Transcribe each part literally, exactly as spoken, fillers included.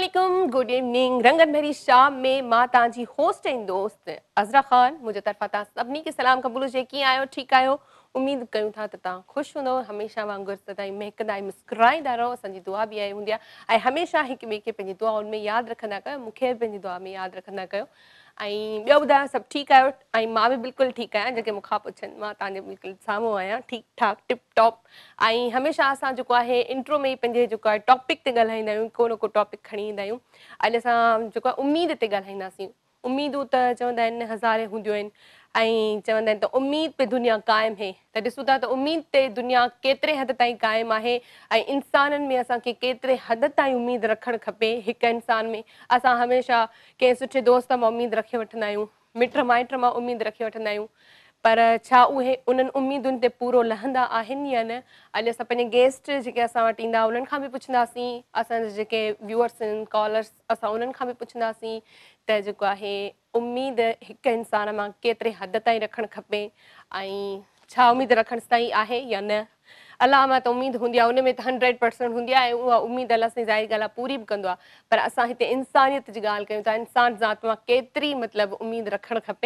अस्सलामुअलैकुम, good evening. रंगत भरी शाम में मां तव्हांजी होस्ट ऐं दोस्त अज़रा ख़ान मुंहिंजे तरफ़ां तव्हां सभिनी खे सलाम क़बूल हुजे। कीअं आहियो? ठीकु आहियो? उमेद कयूं था त तव्हां ख़ुशि हूंदव। हमेशह वांगुरु सदाई महकंदा ऐं मुस्कुराईंदा रहो। असांजी दुआ बि आहे हूंदी आहे ऐं हमेशह हिक ॿिए खे पंहिंजी दुआउनि में यादि रखंदा कयो। मूंखे बि पंहिंजी दुआ में यादि रखंदा कयो। ऐं ॿियो ॿुधायो, सभु ठीकु आहियो? ऐं मां बि बिल्कुलु ठीकु आहियां। जेके मूंखां पुछनि, मां तव्हांजे बिल्कुलु साम्हूं आहियां, ठीकु ठाक टिप टॉप। ऐं हमेशह असां जेको आहे इंट्रो में ई पंहिंजे जेको आहे टॉपिक ते ॻाल्हाईंदा आहियूं, को न को टॉपिक खणी ईंदा आहियूं। अॼु असां जेको आहे उमेद ते ॻाल्हाईंदासीं। उमेदूं त चवंदा आहिनि हज़ारे हूंदियूं आहिनि ऐं चवंदा आहिनि त उमेद पे दुनिया क़ाइमु है। त ॾिसूं था त उमेद ते दुनिया केतिरे हद ताईं क़ाइमु आहे ऐं इंसाननि में असांखे केतिरे हद ताईं उमेद रखणु खपे। हिकु इंसान में असां हमेशह कंहिं सुठे दोस्त मां उमेद रखे वठंदा आहियूं, मिट माइट मां उमेद रखे वठंदा आहियूं, पर छा उहे उन्हनि उमेदुनि ते पूरो लहंदा आहिनि या न? अॼु असां पंहिंजे गेस्ट जेके असां वटि ईंदा उन्हनि खां बि पुछंदासीं, असांजे जेके व्यूअर्स आहिनि, कॉलर्स, असां उन्हनि खां बि पुछंदासीं त जेको आहे उमेद हिकु इंसान मां केतिरे हद ताईं रखणु खपे ऐं छा उमेद रखणु सही आहे या न। अलाह मां त उमेद हूंदी आहे, उन में त हंड्रेड परसेंट हूंदी आहे ऐं उहा उमेद अलाह साईं ज़ाहिर ॻाल्हि आहे पूरी बि कंदो आहे। पर असां हिते इंसानियत जी ॻाल्हि कयूं था, इंसान ज़ात मां केतिरी मतिलबु उमेद रखणु खपे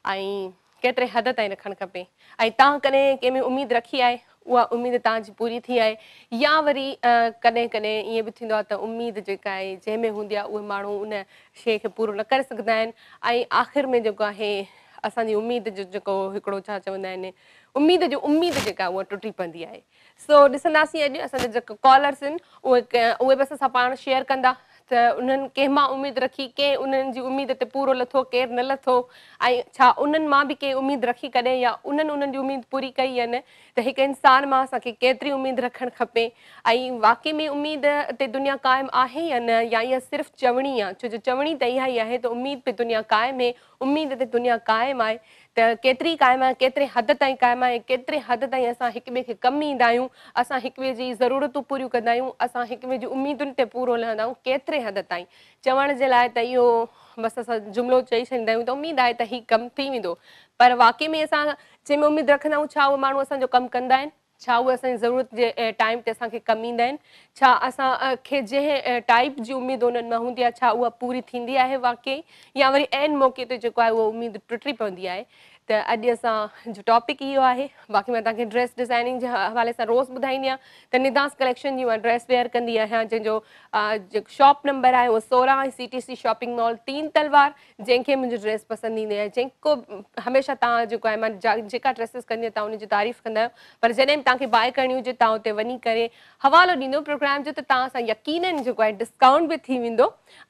ऐं केतिरे हद ताईं रखणु खपे। ऐं तव्हां कॾहिं कंहिं में उमेद रखी आहे, उहा उमेद तव्हांजी पूरी थी आहे, या वरी कॾहिं कॾहिं ईअं बि थींदो आहे त उमेद जेका आहे जंहिंमें हूंदी आहे उहे माण्हू उन शइ खे पूरो न करे सघंदा आहिनि ऐं आख़िर में जेको आहे असांजी उमेद जो जेको हिकिड़ो छा चवंदा आहिनि, उमेद जो उमेद जेका उहा टुटी पवंदी आहे। सो ॾिसंदासीं अॼु असांजा जेके कॉलर्स आहिनि उहे उहे बि असां पाण शेयर कंदा त उन्हनि कंहिं मां उमेद रखी, कंहिं उन्हनि जी उमेद ते पूरो लथो, केरु न लथो ऐं छा उन्हनि मां बि कंहिं उमेद रखी कॾहिं या उन्हनि उन्हनि जी उमेद पूरी कई या न। त हिकु इंसान मां असांखे केतिरी उमेद रखणु खपे ऐं वाक़ई में उमेद ते दुनिया क़ाइमु आहे या न, या इहा सिर्फ़ु चवणी आहे। छो जो चवणी त इहा ई आहे त उमेद पे दुनिया क़ाइमु आहे, उमेद ते दुनिया क़ाइमु आहे। त केतिरी क़ाइमु आहे, केतिरे हद ताईं क़ाइमु आहे, केतिरे हद ताईं असां हिक ॿिए खे कमु ईंदा आहियूं, असां हिक ॿिए जी ज़रूरतूं पूरियूं कंदा आहियूं, असां हिक ॿिए जी उमेदुनि ते पूरो लहंदा आहियूं, केतिरे हद ताईं। चवण जे लाइ त इहो बसि असां जुमिलो चई छॾींदा आहियूं त उमेद आहे त हीउ कमु थी वेंदो, पर वाक़ई में असां जंहिंमें उमेद रखंदा आहियूं छा उहे माण्हू असांजो कमु कंदा आहिनि, छा उहे असांजी ज़रूरत जे टाइम ते असांखे कमु ईंदा आहिनि, छा असांखे जंहिं टाइप जी उमेद उन्हनि मां हूंदी आहे छा उहा पूरी थींदी आहे वाक़ई, या वरी ऐन मौक़े ते जेको आहे उहा उमेद टुटी पवंदी आहे। त अॼु असांजो टॉपिक इहो आहे। बाक़ी मां तव्हांखे ड्रेस डिज़ाइनिंग जे हवाले सां रोज़ ॿुधाईंदी आहियां त निदास कलेक्शन जी मां ड्रेस वेयर कंदी आहियां, जंहिंजो जेको शॉप नंबर आहे उहो सोरहं C T C shopping mall Teen Talwar. जंहिंखे मुंहिंजी ड्रेस पसंदि ईंदी आहे, जेको हमेशह तव्हां जेको आहे मां जेका ड्रेसिस कंदी आहियां तव्हां उनजी तारीफ़ कंदा आहियो, पर जॾहिं बि तव्हांखे बाए करणी हुजे तव्हां हुते वञी करे हवालो ॾींदो प्रोग्राम जो त तव्हां सां यकीनन जेको आहे डिस्काउंट बि थी वेंदो।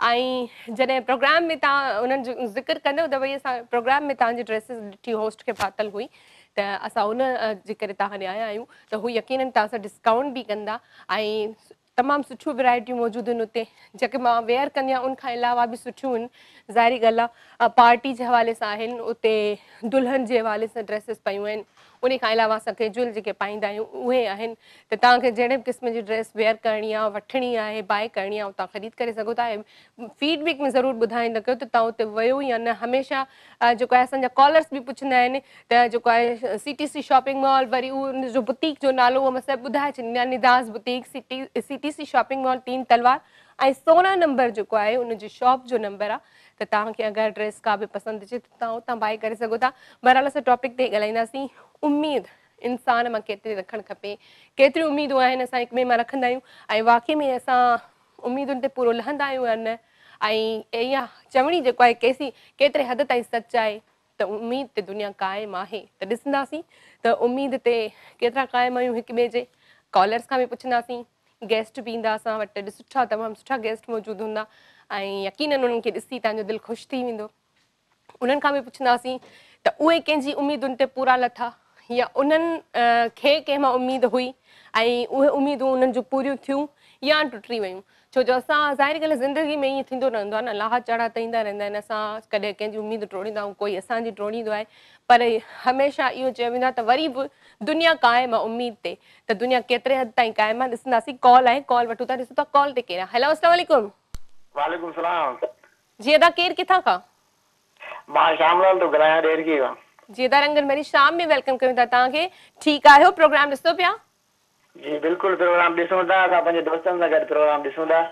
ऐं जॾहिं प्रोग्राम में तव्हां उन्हनि जो ज़िक्र कंदव त भई असां प्रोग्राम में तव्हांजी ड्रेसिस ॾिठी होस्ट खे पातल हुई त असां उन जे करे तव्हां ॾे आया आहियूं, त हू यकीनन तव्हां सां डिस्काउंट बि कंदा ऐं तमामु सुठियूं वैरायटियूं मौजूदु आहिनि उते, जेके मां वेयर कंदी आहियां उनखां अलावा बि सुठियूं आहिनि। ज़ाहिरी ॻाल्हि आहे पार्टी जे हवाले सां आहिनि, उते दुल्हन जे हवाले सां ड्रेसिस पियूं आहिनि, उन खां अलावा असां कैजुअल जेके पाईंदा आहियूं उहे आहिनि। त तव्हांखे जहिड़े बि क़िस्म जी ड्रेस वेयर करणी आहे, वठिणी आहे, बाए करणी आहे, तव्हां ख़रीद करे सघो था। ऐं फीडबैक में ज़रूरु ॿुधाईंदा कयो त तव्हां उते वियो या न। हमेशह जेको आहे असांजा कॉलर्स बि पुछंदा आहिनि त जेको आहे C T C shopping mall, वरी उहो उनजो बुटीक जो नालो उहो मां सभु ॿुधाए छॾींदी आहियां, Nidas boutique city C T C shopping mall Teen Talwar. ऐं सोरहं नंबर जेको आहे उनजी शॉप जो नंबर आहे, त तव्हांखे अगरि ड्रेस का बि पसंदि अचे त तव्हां उतां बाए करे सघो था। बहरहाल असां टॉपिक ते ॻाल्हाईंदासीं, उमेद इंसान मां केतिरी रखणु खपे, केतिरियूं उमेदूं आहिनि असां हिक ॿिए मां रखंदा आहियूं ऐं वाक़ई में असां उमेदुनि ते पूरो लहंदा आहियूं या न। ऐं इहा चवणी जेको आहे केसी केतिरे हद ताईं सच आहे त उमेद ते दुनिया क़ाइमु आहे। त ॾिसंदासीं त उमेद ते केतिरा क़ाइमु आहियूं हिक ॿिए जे। कॉलर्स खां बि पुछंदासीं, गेस्ट बि ईंदा असां वटि, ॾिस सुठा तमामु सुठा गेस्ट मौजूदु हूंदा ऐं यकीनन उन्हनि खे ॾिसी तव्हांजो दिलि ख़ुशि थी वेंदो। उन्हनि खां बि पुछंदासीं त उहे कंहिंजी उमेदुनि ते पूरा लथा, या उन्हनि खे कंहिं मां उमेद हुई ऐं उहे उमेदूं उन्हनि जूं पूरियूं थियूं या टुटी वियूं। छो जो असां ज़ाहिर ॻाल्हि आहे ज़िंदगी में ईअं थींदो रहंदो आहे न, लाहा चढ़ा त ईंदा रहंदा आहिनि। असां कॾहिं कंहिंजी उमेद टोड़ींदा आहियूं, कोई असांजी टोड़ींदो आहे, पर हमेशह इहो चयो वेंदो आहे त वरी बि दुनिया क़ाइमु आहे उमेद ते। त दुनिया केतिरे हद ताईं क़ाइमु आहे ॾिसंदासीं। कॉल आहे, कॉल वठूं था, ॾिसूं था कॉल ते केरु आहे। हेलो अस्सलाम वालेकुम। वालेकुम सलाम। जी अदा केरु किथां खां? मां श्यामलाल थो ॻाल्हायां ॾेरगी खां। जी अदा रंगन भरी शाम में वेलकम कयूं था तव्हांखे। ठीकु आहियो? प्रोग्राम ॾिसो पिया? जी बिल्कुलु प्रोग्राम ॾिसूं था, असां पंहिंजे दोस्तनि सां गॾु प्रोग्राम ॾिसूं था।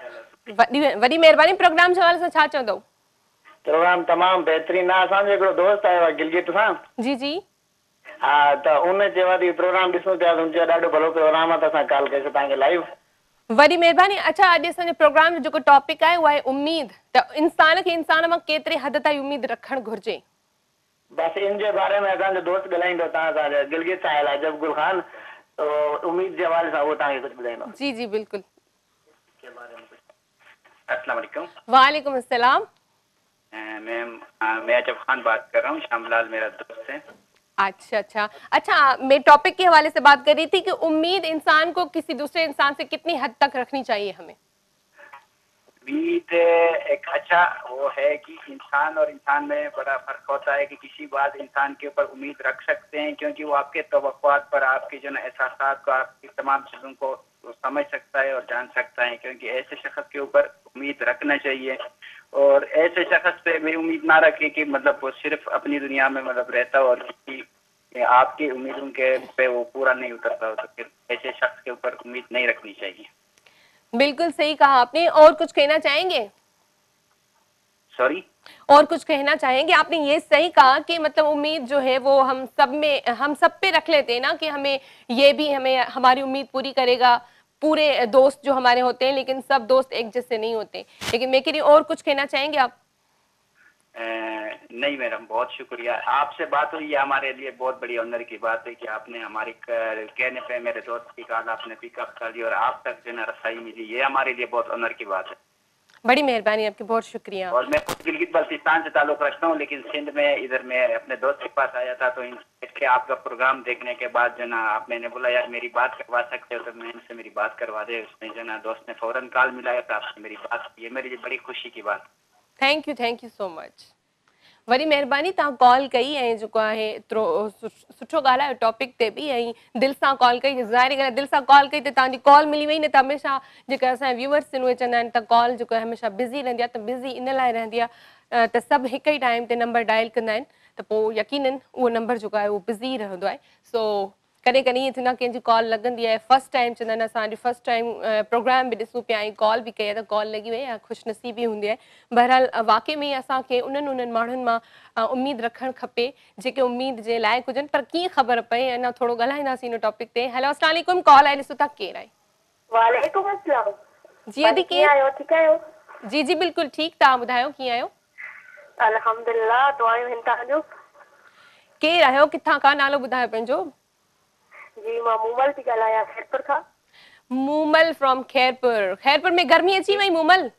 वॾी वॾी महिरबानी। प्रोग्राम जे हवाले सां छा चवंदव? प्रोग्राम तमामु बहितरीनु आहे। असांजो हिकिड़ो दोस्त आयो आहे गिलगित सां। जी जी। हा, त उन चयो आहे प्रोग्राम ॾिसूं पिया, त चयो ॾाढो भलो प्रोग्राम आहे, त असां कॉल कईसीं तव्हांखे लाइव। वॾी महिरबानी। अच्छा, अॼु असांजे प्रोग्राम जो जेको टॉपिक आहे उहा आहे उमेद। त इंसान खे इंसान मां केतिरे हद ताईं उमेद रखणु घुरिजे? बसि इन जे बारे में असांजो दोस्त ॻाल्हाईंदो तव्हां सां, गिलगित सां आयल आहे जबगुल ख़ान, त उमेद जे हवाले सां उहो तव्हांखे कुझु ॿुधाईंदो। जी जी बिल्कुलु। अस्सलाम वालेकुम। वालेकुम अस्सलाम। मैम, मैं अजब खान बात कर रहा हूँ, श्यामलाल मेरा दोस्त है। अच्छा अच्छा अच्छा, मैं टॉपिक के हवाले से बात कर रही थी कि उम्मीद इंसान को किसी दूसरे इंसान से कितनी हद तक रखनी चाहिए हमें? उम्मीद एक अच्छा वो है कि इंसान और इंसान में बड़ा फर्क होता है कि किसी बात इंसान के ऊपर उम्मीद रख सकते हैं क्योंकि वो आपके तवक्कुआत पर, आपके जो ना एहसासात को, आपकी तमाम चीज़ों को समझ सकता है और जान सकता है, क्योंकि ऐसे शख्स के ऊपर उम्मीद रखना चाहिए। और ऐसे शख्स पे भी उम्मीद ना रखें कि मतलब वो सिर्फ अपनी दुनिया में मतलब रहता हो और किसी आपकी उम्मीदों के पे वो पूरा नहीं उतरता हो, तो फिर ऐसे शख्स के ऊपर उम्मीद नहीं रखनी चाहिए। बिल्कुल सही कहा आपने। और कुछ कहना चाहेंगे? सॉरी, और कुछ कहना चाहेंगे? आपने ये सही कहा कि मतलब उम्मीद जो है वो हम सब में, हम सब पे रख लेते हैं ना, कि हमें ये भी हमें हमारी उम्मीद पूरी करेगा। पूरे दोस्त जो हमारे होते हैं, लेकिन सब दोस्त एक जैसे नहीं होते। लेकिन मैं कह रही हूँ, और कुछ कहना चाहेंगे आप? आ, नहीं मैडम, बहुत शुक्रिया। आपसे बात हुई, ये हमारे लिए बहुत बड़ी ऑनर की बात है कि आपने हमारी कहने पे मेरे दोस्त की कॉल आपने पिकअप कर ली और आप तक जो है रसाई मिली, ये हमारे लिए बहुत ऑनर की बात है। बड़ी मेहरबानी आपकी, बहुत शुक्रिया। और मैं खुद गिलगित बल्तिस्तान से ताल्लुक रखता हूँ, लेकिन सिंध में इधर मैं अपने दोस्त के पास आया था, तो इनके आपका प्रोग्राम देखने के बाद जो ना आप, मैंने बोला यार मेरी बात करवा सकते हो, तो मैं इनसे मेरी बात करवा दे। उसमें जो ना दोस्त ने फौरन कॉल मिलाया, तो आपसे मेरी बात, ये मेरे लिए बड़ी खुशी की बात। Thank you, thank you so much. वरी महिरबानी, तव्हां कॉल कई ऐं जेको आहे एतिरो सुठो ॻाल्हायो टॉपिक ते बि, ऐं दिलि सां कॉल कई। ज़ाहिर ॻाल्हि आहे, दिलि सां कॉल कई त तव्हांजी कॉल मिली वई, न त हमेशह जेके असांजा व्यूअर्स आहिनि उहे चवंदा आहिनि त कॉल जेको आहे हमेशह बिज़ी रहंदी आहे। त बिज़ी इन लाइ रहंदी आहे त सभु हिक ई टाइम ते नंबर डायल कंदा आहिनि, त पोइ यकीनन उहो नंबर जेको आहे उहो बिज़ी रहंदो आहे। सो कॾहिं कॾहिं ईअं थींदो आहे कंहिंजी कॉल लॻंदी आहे, फस्ट टाइम चवंदा आहिनि असां अॼु फस्ट टाइम प्रोग्राम बि ॾिसूं पिया ऐं कॉल बि कई आहे, त कॉल लॻी वई आहे, ख़ुशनसीबी हूंदी आहे। बहरहाल वाक़ई में असांखे उन्हनि उन्हनि माण्हुनि मां उमेद रखणु खपे जेके उमेद जे लाइक़ु हुजनि, पर कीअं ख़बर पए, अञा थोरो ॻाल्हाईंदासीं हिन टॉपिक ते। हेलो, अस्सलाम वालेकुम। कॉल आहे, ॾिसो था केरु आहे। वालेकुम अस्सलाम। जी अदी, कीअं आहियो? ठीकु आहियो? जी जी बिल्कुलु ठीकु। तव्हां ॿुधायो कीअं आहियो? अल्हम्दुलिल्लाह, दुआऊं आहिनि तव्हांजो। केरु आहियो, किथां खां, नालो ॿुधायो पंहिंजो? जी, मां मूमल थी ॻाल्हायां, खैरपुर खां। मूमल फ्रॉम खैरपुर। खैरपुर में गर्मी अची वई मूमल?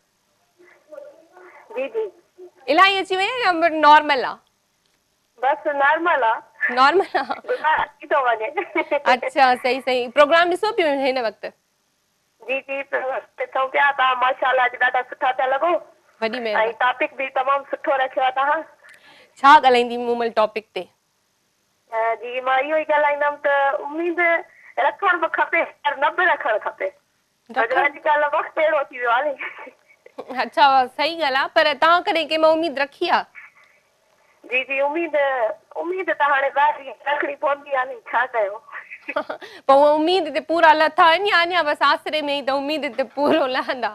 जी जी, इलाही अची वई या नॉर्मल आहे? बस नॉर्मल आहे। नॉर्मल आहे? बुखार अची थो वञे। अच्छा, सही सही। प्रोग्राम ॾिसो पियो हिन वक़्तु? जी जी, ॾिसूं पिया। तव्हां माशाल्लाह अॼु ॾाढा सुठा पिया लॻो, वॾी ऐं महिरबानी। टॉपिक बि तमामु सुठो रखियो आहे तव्हां। छा ॻाल्हाईंदी मूमल टॉपिक ते? जी, मां इहो ई ॻाल्हाईंदमि त उमेद रखणु बि खपे पर न बि रखणु खपे। अॼुकल्ह वक़्तु अहिड़ो थी वियो आहे। अच्छा, सही ॻाल्हि आहे, पर तव्हां कॾहिं कंहिं मां उमेद रखी आहे? जी जी, उमेद उमेद त हाणे ॿाहिरि रखणी पवंदी आहे नी, छा कयो। पोइ उहा उमेद ते पूरा लथा आहिनि या अञा बसि आसरे में ई त उमेद ते पूरो लहंदा?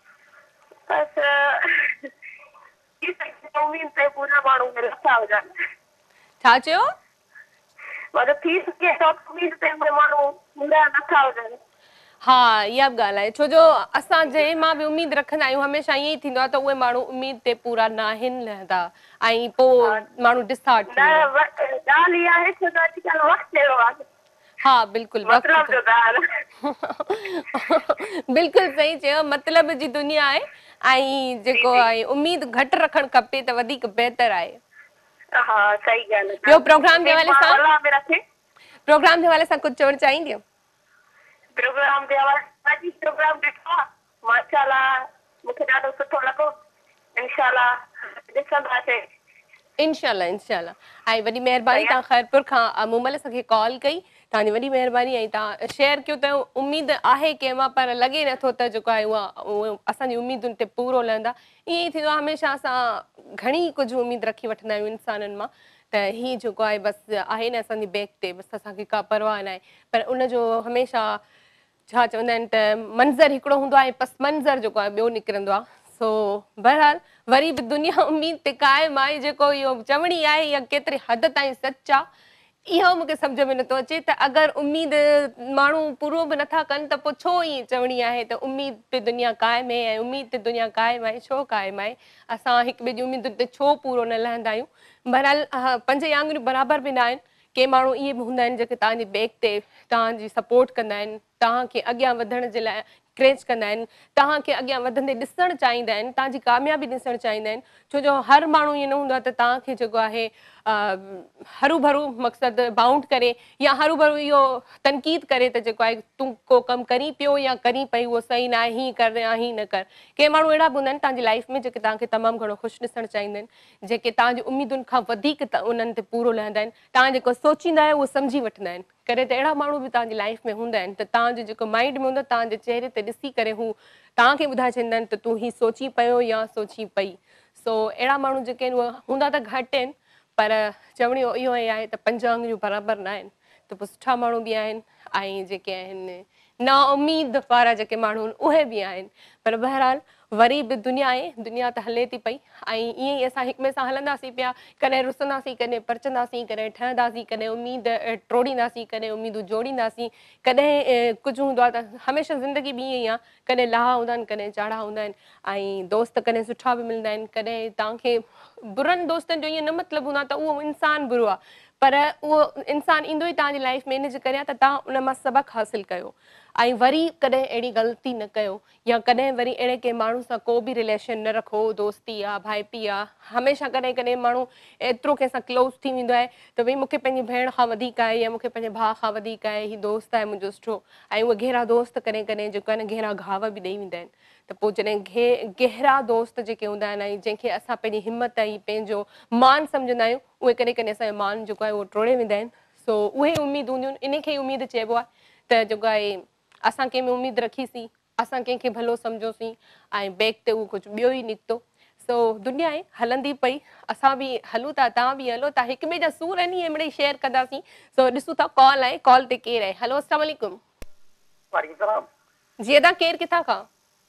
बसि उमेद ते पूरा माण्हू लथा हुजनि। छा चयो? मतलब थी सके तो उमेद ते माण्हू पूरा नथा हुजनि। हा, इहा बि ॻाल्हि आहे, छो जो असां जंहिं मां बि उमेद रखंदा आहियूं हमेशह ईअं ई थींदो आहे त उहे माण्हू उमेद ते पूरा न आहिनि लहंदा, ऐं पोइ माण्हू डिस्हार्ट थी वेंदा। ॻाल्हि इहा आहे छो जो अॼुकल्ह वक़्तु अहिड़ो आहे। हा बिल्कुलु, मतलब जो ॻाल्हि बिल्कुलु सही चयो, मतिलब जी दुनिया आहे, ऐं जेको आहे उमेद घटि रखणु खपे त वधीक बहितर आहे। हा, सही ॻाल्हि आहे। ॿियो प्रोग्राम जे हवाले सां, रखे प्रोग्राम जे हवाले सां कुझु चवणु चाहींदियूं? प्रोग्राम जे हवाले सां प्रोग्राम ॾिठो आहे, माशाल्लाह मूंखे ॾाढो सुठो लॻो। इंशाल्लाह ॾिसंदासीं। इंशाल्लाह इंशाल्लाह। ऐं वॾी महिरबानी, तव्हां खैरपुर खां मूमल असांखे कॉल कई, तव्हांजी वॾी महिरबानी, ऐं तव्हां शेयर कयो त उमेद आहे कंहिं मां, पर लॻे नथो त जेको आहे उहा उहा असांजी उमेदुनि ते पूरो लहंदा। ईअं ई थींदो आहे, हमेशह असां घणी कुझु उमेद रखी वठंदा आहियूं इंसाननि मां, त हीअ जेको आहे बसि आहे न असांजी बैक ते, बसि असांखे का परवाह न आहे, पर उनजो हमेशह छा चवंदा आहिनि त मंज़र हिकिड़ो हूंदो आहे, पस मंज़र जेको आहे ॿियो निकिरंदो आहे। सो बहरहाल वरी बि दुनिया उमेद ते क़ाइमु आहे, जेको इहो चवणी आहे इहा केतिरे हद ताईं सच आहे इहो मूंखे सम्झ में नथो अचे त अगरि उमेद माण्हू पूरो बि नथा कनि त पोइ छो ईअं चवणी आहे त उमेद ते दुनिया क़ाइमु आहे ऐं उमेद ते दुनिया क़ाइमु आहे, छो क़ाइमु आहे, असां हिक ॿिए जी उमेदुनि ते छो पूरो न लहंदा आहियूं। बहरहाल पंज आङुरियूं बराबरि बि न आहिनि, के माण्हू इहे बि हूंदा आहिनि जेके तव्हांजी बैक ते तव्हांजी सपोर्ट कंदा आहिनि, तव्हांखे अॻियां वधण जे लाइ क्रेच कंदा आहिनि, तव्हांखे अॻियां वधंदे ॾिसणु चाहींदा आहिनि, तव्हांजी कामयाबी ॾिसणु चाहींदा आहिनि। छो जो हर माण्हू ईअं न हूंदो आहे त तव्हांखे जेको आहे हरू भरू मक़सदु बाउंड करे या हरू भरू इहो तनक़ीद करे त जेको आहे तूं को कमु करी पियो या करी पई उहो सही न आहे, हीअं कर या हीअं न कर। के माण्हू अहिड़ा बि हूंदा आहिनि तव्हांजी लाइफ में जेके तव्हांखे तमामु घणो ख़ुशि ॾिसणु चाहींदा आहिनि, जेके तव्हांजी उमेदुनि खां वधीक त उन्हनि ते पूरो लहंदा आहिनि, तव्हां जेको सोचींदा आहियो उहो सम्झी वठंदा आहिनि। कॾहिं त अहिड़ा माण्हू बि तव्हांजी लाइफ में हूंदा आहिनि त तव्हांजो जेको माइंड में हूंदो तव्हांजे चहिरे ते ॾिसी करे हू तव्हांखे ॿुधाए छॾींदा आहिनि त तूं हीअ सोची पियो या सोची पई। सो अहिड़ा माण्हू जेके आहिनि उहे हूंदा त घटि आहिनि, पर चवणी इहो ई आहे त पंज आङुरियूं बराबरि न आहिनि, त पोइ सुठा माण्हू बि आहिनि ऐं जेके आहिनि ना उमेद वारा जेके माण्हू आहिनि उहे बि आहिनि। पर बहरहाल वरी बि दुनिया आहे, दुनिया त हले थी पई ऐं ईअं ई असां हिक ॿिए सां हलंदासीं पिया, कॾहिं रुसंदासीं, कॾहिं परचंदासीं, कॾहिं ठहंदासीं, कॾहिं उमेद टोड़ींदासीं, कॾहिं उमेदूं जोड़ींदासीं, कॾहिं कुझु हूंदो आहे त हमेशह ज़िंदगी बि ईअं ई आहे, कॾहिं लाहा हूंदा आहिनि, कॾहिं चाढ़ा हूंदा आहिनि ऐं दोस्त कॾहिं सुठा बि मिलंदा आहिनि, कॾहिं तव्हांखे बुरनि दोस्तनि जो ईअं न मतिलबु हूंदो आहे त उहो इंसानु बुरो आहे, पर उहो इंसानु ईंदो ई तव्हांजी लाइफ में इन जे करे आहे त तव्हां उन मां सबक़ु हासिलु कयो ऐं वरी कॾहिं अहिड़ी ग़लती न कयो या कॾहिं वरी अहिड़े कंहिं माण्हू सां को बि रिलेशन न रखो, दोस्ती आहे, भाइपी आहे। हमेशह कॾहिं कॾहिं माण्हू एतिरो कंहिंसां क्लोज़ थी वेंदो आहे त भई मूंखे पंहिंजी भेण खां वधीक आहे या मूंखे पंहिंजे भाउ खां वधीक आहे, हीउ दोस्त आहे मुंहिंजो सुठो, ऐं उहे गहरा दोस्त कॾहिं कॾहिं जेको आहे न गहरा घाव बि ॾेई वेंदा आहिनि। त पोइ जॾहिं गे गहरा दोस्त जेके हूंदा आहिनि ऐं जंहिंखे असां पंहिंजी हिमत ऐं पंहिंजो मान सम्झंदा आहियूं, उहे कॾहिं कॾहिं असांजो मान जेको आहे उहो टोड़े वेंदा आहिनि। सो उहे उमेद हूंदियूं आहिनि, इन खे ई उमेद चइबो आहे त जेको आहे असां कंहिं में उमेद रखीसीं, असां कंहिंखे भलो सम्झोसीं ऐं बैक ते उहो कुझु ॿियो ई निकितो। सो दुनिया आहे हलंदी पई, असां बि हलूं था, तव्हां बि हलो था, हिक ॿिए जा सूर आहिनि इहे मिड़ई शेयर कंदासीं। सो ॾिसूं था कॉल आहे, कॉल ते केरु आहे? हलो अस्सलाम वालेकुम। वालेकुम सलाम जी अदा केरु किथां खां?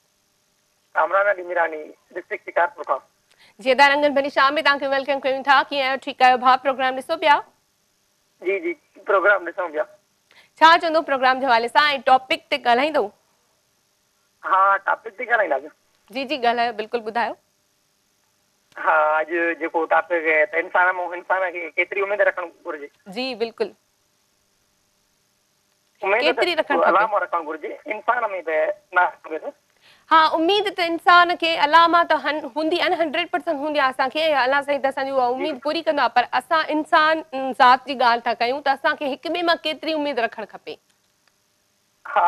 कामरान अली मीरानी, डिस्ट्रिक्ट शिकारपुर खां। जी अदा रंगन भली शाम में तव्हांखे वेलकम कयूं था, कीअं आहियो? ठीकु आहियो भाउ? प्रोग्राम ॾिसो पिया? जी जी प्रोग्राम ॾिसूं पिया। छा चवंदो प्रोग्राम जे हवाले सां ऐं टॉपिक ते ॻाल्हाईंदो? हा टॉपिक ते ॻाल्हाईंदासीं। जी जी ॻाल्हायो, बिल्कुलु ॿुधायो। हा अॼु जेको टॉपिक आहे त इंसान में इंसान खे केतिरी उमेद रखणु घुरिजे? जी बिल्कुलु, उमेद केतिरी रखणु खपे? अलामा रखणु घुरिजे इंसान में त न। हा उमेद त इंसान खे अलामा त हन हूंदी आहे न, हंड्रेड परसेंट हूंदी आहे असांखे, अलाह साईं त असांजी उहा उमेद पूरी कंदो आहे, पर असां इंसान ज़ात जी ॻाल्हि था कयूं त असांखे हिक ॿिए मां केतिरी उमेद रखणु खपे? हा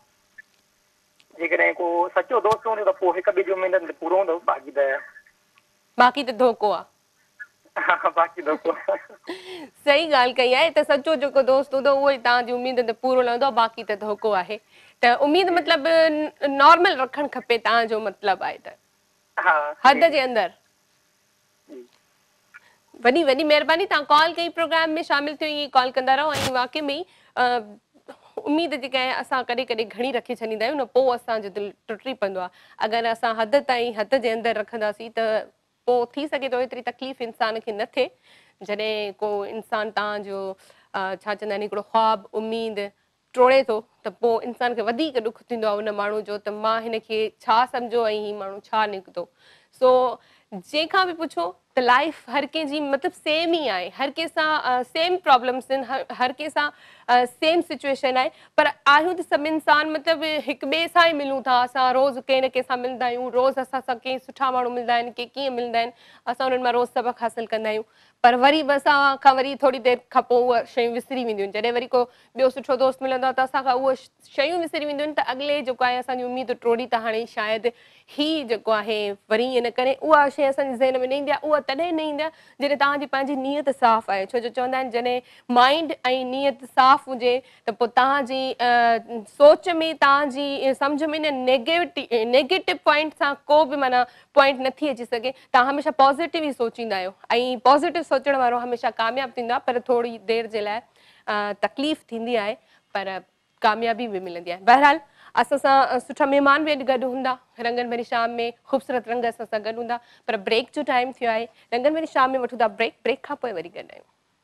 जेकॾहिं को सचो दोस्त हूंदो त पोइ हिक ॿिए जी उमेद पूरो हूंदो, बाक़ी त बाक़ी त धोखो आहे। हा बाक़ी धोखो। सही ॻाल्हि कई आहे त सचो जेको दोस्त हूंदो उहो ई तव्हांजी उमेद ते पूरो लहंदो, बाक़ी त धोखो आहे। त उमेद मतिलबु नॉर्मल रखणु खपे, तव्हांजो मतिलबु आहे त हद जे अंदरि। वॾी वॾी महिरबानी, तव्हां कॉल कई, प्रोग्राम में शामिल थियो, ईअं कॉल कंदा रहो। ऐं वाक़ई में ई उमेद जेका आहे असां कॾहिं कॾहिं घणी रखी छॾींदा आहियूं न, पोइ असांजो दिलि टुटी पवंदो आहे। अगरि असां हद ताईं हद जे अंदरि रखंदासीं त पोइ थी सघे थो एतिरी तकलीफ़ इंसान खे न थिए। जॾहिं को इंसानु तव्हांजो छा चवंदा आहिनि हिकिड़ो ख़्वाबु उमेद टोड़े थो त पोइ इंसान खे वधीक ॾुख थींदो आहे उन माण्हू जो, त मां हिन खे छा सम्झो ऐं हीउ माण्हू छा निकितो। सो जंहिंखां बि पुछो त लाइफ हर कंहिंजी मतिलबु सेम ई आहे, हर कंहिंसां सेम प्रॉब्लम्स आहिनि, हर हर कंहिंसां सेम सिचुएशन आहे, पर आहियूं त सभु इंसान मतिलबु हिक ॿिए सां ई मिलूं था। असां रोज़ु कंहिं न कंहिं सां मिलंदा आहियूं, रोज़ु असां सां कंहिं सुठा माण्हू मिलंदा आहिनि, के कीअं मिलंदा आहिनि, असां उन्हनि मां रोज़ु सबक़ु हासिलु कंदा आहियूं, पर वरी बि असां खां वरी थोरी देरि खां पोइ उहा शयूं विसरी वेंदियूं आहिनि। जॾहिं वरी को ॿियो सुठो दोस्त मिलंदो आहे त असांखां उहे शयूं विसरी वेंदियूं आहिनि, त अॻिले जेको आहे असांजी उमेद टोड़ी त हाणे शायदि ही जेको आहे वरी ईअं न करे, उहा शइ असांजे ज़हन में न ईंदी आहे। उहा तॾहिं न ईंदी आहे जॾहिं तव्हांजी पंहिंजी नियत साफ़ु आहे, छो जो चवंदा आहिनि जॾहिं माइंड ऐं नियत साफ़ु हुजे त पोइ तव्हांजी सोच में, तव्हांजी सम्झ में न नेगेटिव नेगेटिव पॉइंट सां को बि माना पॉइंट नथी अची सघे। तव्हां हमेशह पॉज़िटिव ई सोचींदा आहियो ऐं पॉज़िटिव सोचण वारो हमेशह कामयाबु थींदो आहे, पर थोरी देरि जे लाइ तकलीफ़ थींदी आहे, पर कामयाबी भी मिलंदी आहे। बहरहाल असां सां सुठा महिमान बि अॼु गॾु हूंदा रंगनि भरी शाम में, ख़ूबसूरत रंग असां सां गॾु हूंदा, पर ब्रेक जो टाइम थियो आहे। रंगनि भरी शाम में वठूं था ब्रेक, ब्रेक खां पोइ वरी गॾु आहियूं।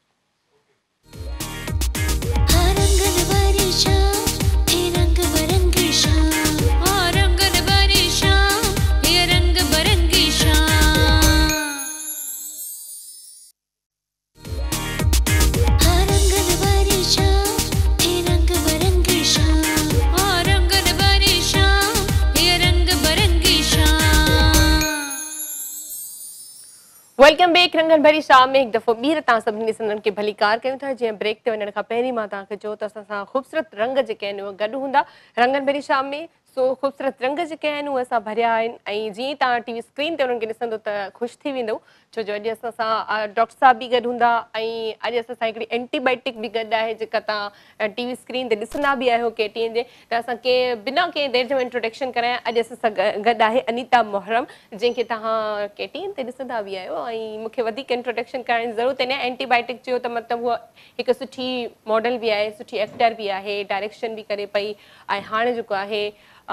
वेलकम बैक रंगन भरी शाम में एक दफ़ो ॿीहर तव्हां सभिनी ॾिसंदड़नि खे भली कार कयूं था। जीअं ब्रेक ते वञण खां पहिरीं मां तव्हांखे चयो त असां सां ख़ूबसूरत रंग जेके आहिनि उहे गॾु हूंदा रंगन भरी शाम में। सो ख़ूबसूरत रंग जेके आहिनि उहे असां भरिया आहिनि ऐं जीअं तव्हां टीवी स्क्रीन ते उन्हनि खे ॾिसंदो त ख़ुशि थी वेंदो, छो जो अॼु असां सां डॉक्टर साहब बि गॾु हूंदा ऐं अॼु असां सां हिकिड़ी एंटीबायोटिक बि गॾु आहे जेका तव्हां टीवी स्क्रीन ते ॾिसंदा बि आहियो केटीएन जे। त असां कंहिं बिना कंहिं देरि जो इंट्रोडक्शन करायां अॼु असां सां गॾु आहे अनीता मोहरम, जंहिंखे तव्हां केटीएन ते ॾिसंदा बि आहियो ऐं मूंखे वधीक इंट्रोडक्शन करण जी ज़रूरत न आहे। एंटीबायोटिक चयो त मतिलबु उहा हिकु सुठी मॉडल बि आहे, सुठी एक्टर बि आहे, डायरेक्शन बि करे पई ऐं हाणे जेको आहे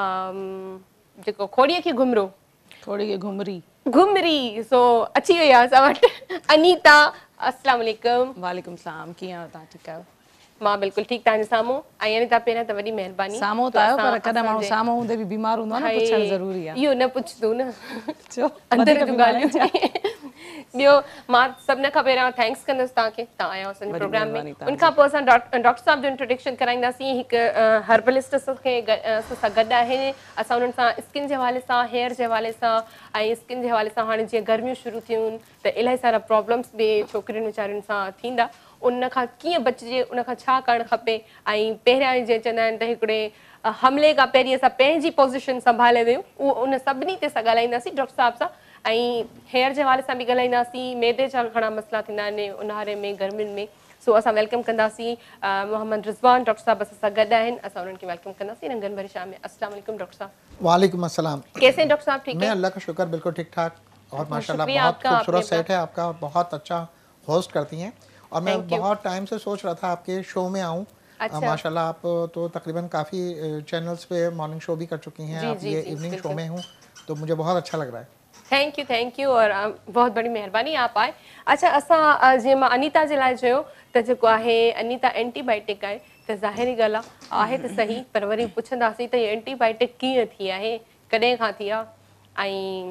जेको खोड़ीअ खे घुमरो खोड़ी खे घुमरी घुमरी सो अची वई आहे असां वटि अनीता। अस्सलाम वालेकुम। वालेकुम सलाम, कीअं आहियो तव्हां? ठीकु आहियो? मां बिल्कुलु ठीकु तव्हांजे साम्हूं। ऐं अनीता पहिरियां त वॾी महिरबानी। साम्हूं त आहियो पर कॾहिं माण्हू साम्हूं हूंदे बि बीमार हूंदो आहे न, पुछणु ज़रूरी आहे। इहो न पुछंदो न, चओ अंदरि जूं ॻाल्हियूं। ॿियो मां सभिनि खां पहिरियां थैंक्स कंदसि तव्हांखे, तव्हां आया असांजे प्रोग्राम में। उनखां पोइ असां डॉक्टर साहब जो इंट्रोडक्शन कराईंदासीं। हिकु हर्बलिस्ट खे असां सां गॾु आहिनि। असां उन्हनि सां स्किन जे हवाले सां, हेयर जे हवाले सां ऐं स्किन जे हवाले सां हाणे जीअं गर्मियूं शुरू थियूं त इलाही सारा प्रॉब्लम्स बि छोकिरियुनि वीचारियुनि सां थींदा, उन खां कीअं बचिजे, उन खां छा करणु खपे। ऐं पहिरियां जीअं चवंदा आहिनि त हिकिड़े हमले खां पहिरीं असां पंहिंजी पोज़ीशन संभाले वियूं, उहो उन सभिनी ते असां ॻाल्हाईंदासीं डॉक्टर साहब सां। ऐं हेयर जे हवाले सां बि ॻाल्हाईंदासीं, मैदे जा घणा मसइला थींदा आहिनि ऊन्हारे में गर्मियुनि में। सो असां वेलकम कंदासीं मोहम्मद रिज़वान डॉक्टर साहब असां सां गॾु आहिनि, असां उन्हनि खे वेलकम कंदासीं रंगन भरी शाम में। अस्सलाम वालेकुम डॉक्टर साहब। वालेकुम अस्सलाम। कैसे हैं डॉक्टर साहब? ठीक है, मैं अल्लाह का शुक्र बिल्कुल ठीक ठाक और माशाल्लाह बहुत खूबसूरत सेट है आपका, बहुत अच्छा होस्ट करती हैं और मैं बहुत टाइम से सोच रहा था आपके शो में आऊँ। अच्छा। माशाल्लाह आप तो तकरीबन काफ़ी चैनल्स पे मॉर्निंग शो भी कर चुकी हैं, आप ये इवनिंग शो में हूँ तो मुझे बहुत अच्छा लग रहा है। थैंक यू थैंक यू और बहुत बड़ी महिरबानी आप आए। अच्छा असां जीअं मां अनीता जे लाइ चयो त जेको आहे अनीता एंटीबायोटिक आहे त ज़ाहिरी ॻाल्हि आहे आहे त सही, पर वरी पुछंदासीं त ये एंटीबायोटिक कीअं थी आहे, कॾहिं खां थी आहे। ऐं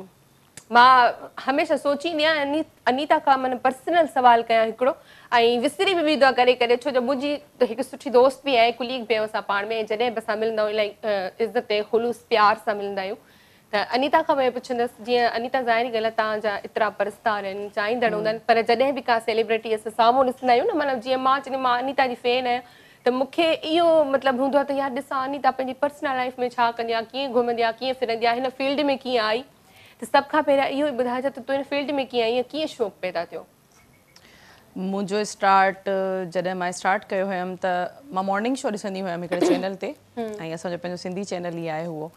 मां हमेशह सोचींदी आहियां अनी अनीता खां माना पर्सनल सवाल कयां हिकिड़ो, ऐं विसरी बि वेंदो आहे करे करे, छो जो मुंहिंजी त हिकु सुठी दोस्त बि आहे, कुलीग बि आहियूं असां पाण में, जॾहिं बि असां मिलंदा आहियूं इलाही इज़त ख़ुलूस प्यार सां मिलंदा आहियूं। त अनीता खां मां पुछंदसि, जीअं अनीता ज़ाहिरी ॻाल्हि आहे तव्हांजा एतिरा परस्तार आहिनि, चाहींदड़ हूंदा आहिनि, पर जॾहिं बि का सेलिब्रिटी असां साम्हूं ॾिसंदा आहियूं न, मतिलबु जीअं मां चवंदी मां अनीता जी फैन आहियां, त मूंखे इहो मतिलबु हूंदो आहे त यार ॾिसां अनीता पंहिंजी पर्सनल लाइफ में छा कंदी आहे, कीअं घुमंदी आहे, कीअं फिरंदी आहे, हिन फील्ड में कीअं आई। त सभ खां पहिरियां इहो ई ॿुधाइजां त तूं हिन फील्ड में कीअं आई, कीअं शौक़ु पैदा थियो? मुंहिंजो स्टार्ट जॾहिं मां स्टार्ट कयो हुयमि त मां मॉर्निंग शो ॾिसंदी हुयमि हिकिड़े चैनल ते, ऐं असांजो पंहिंजो सिंधी चैनल ई आहे उहो,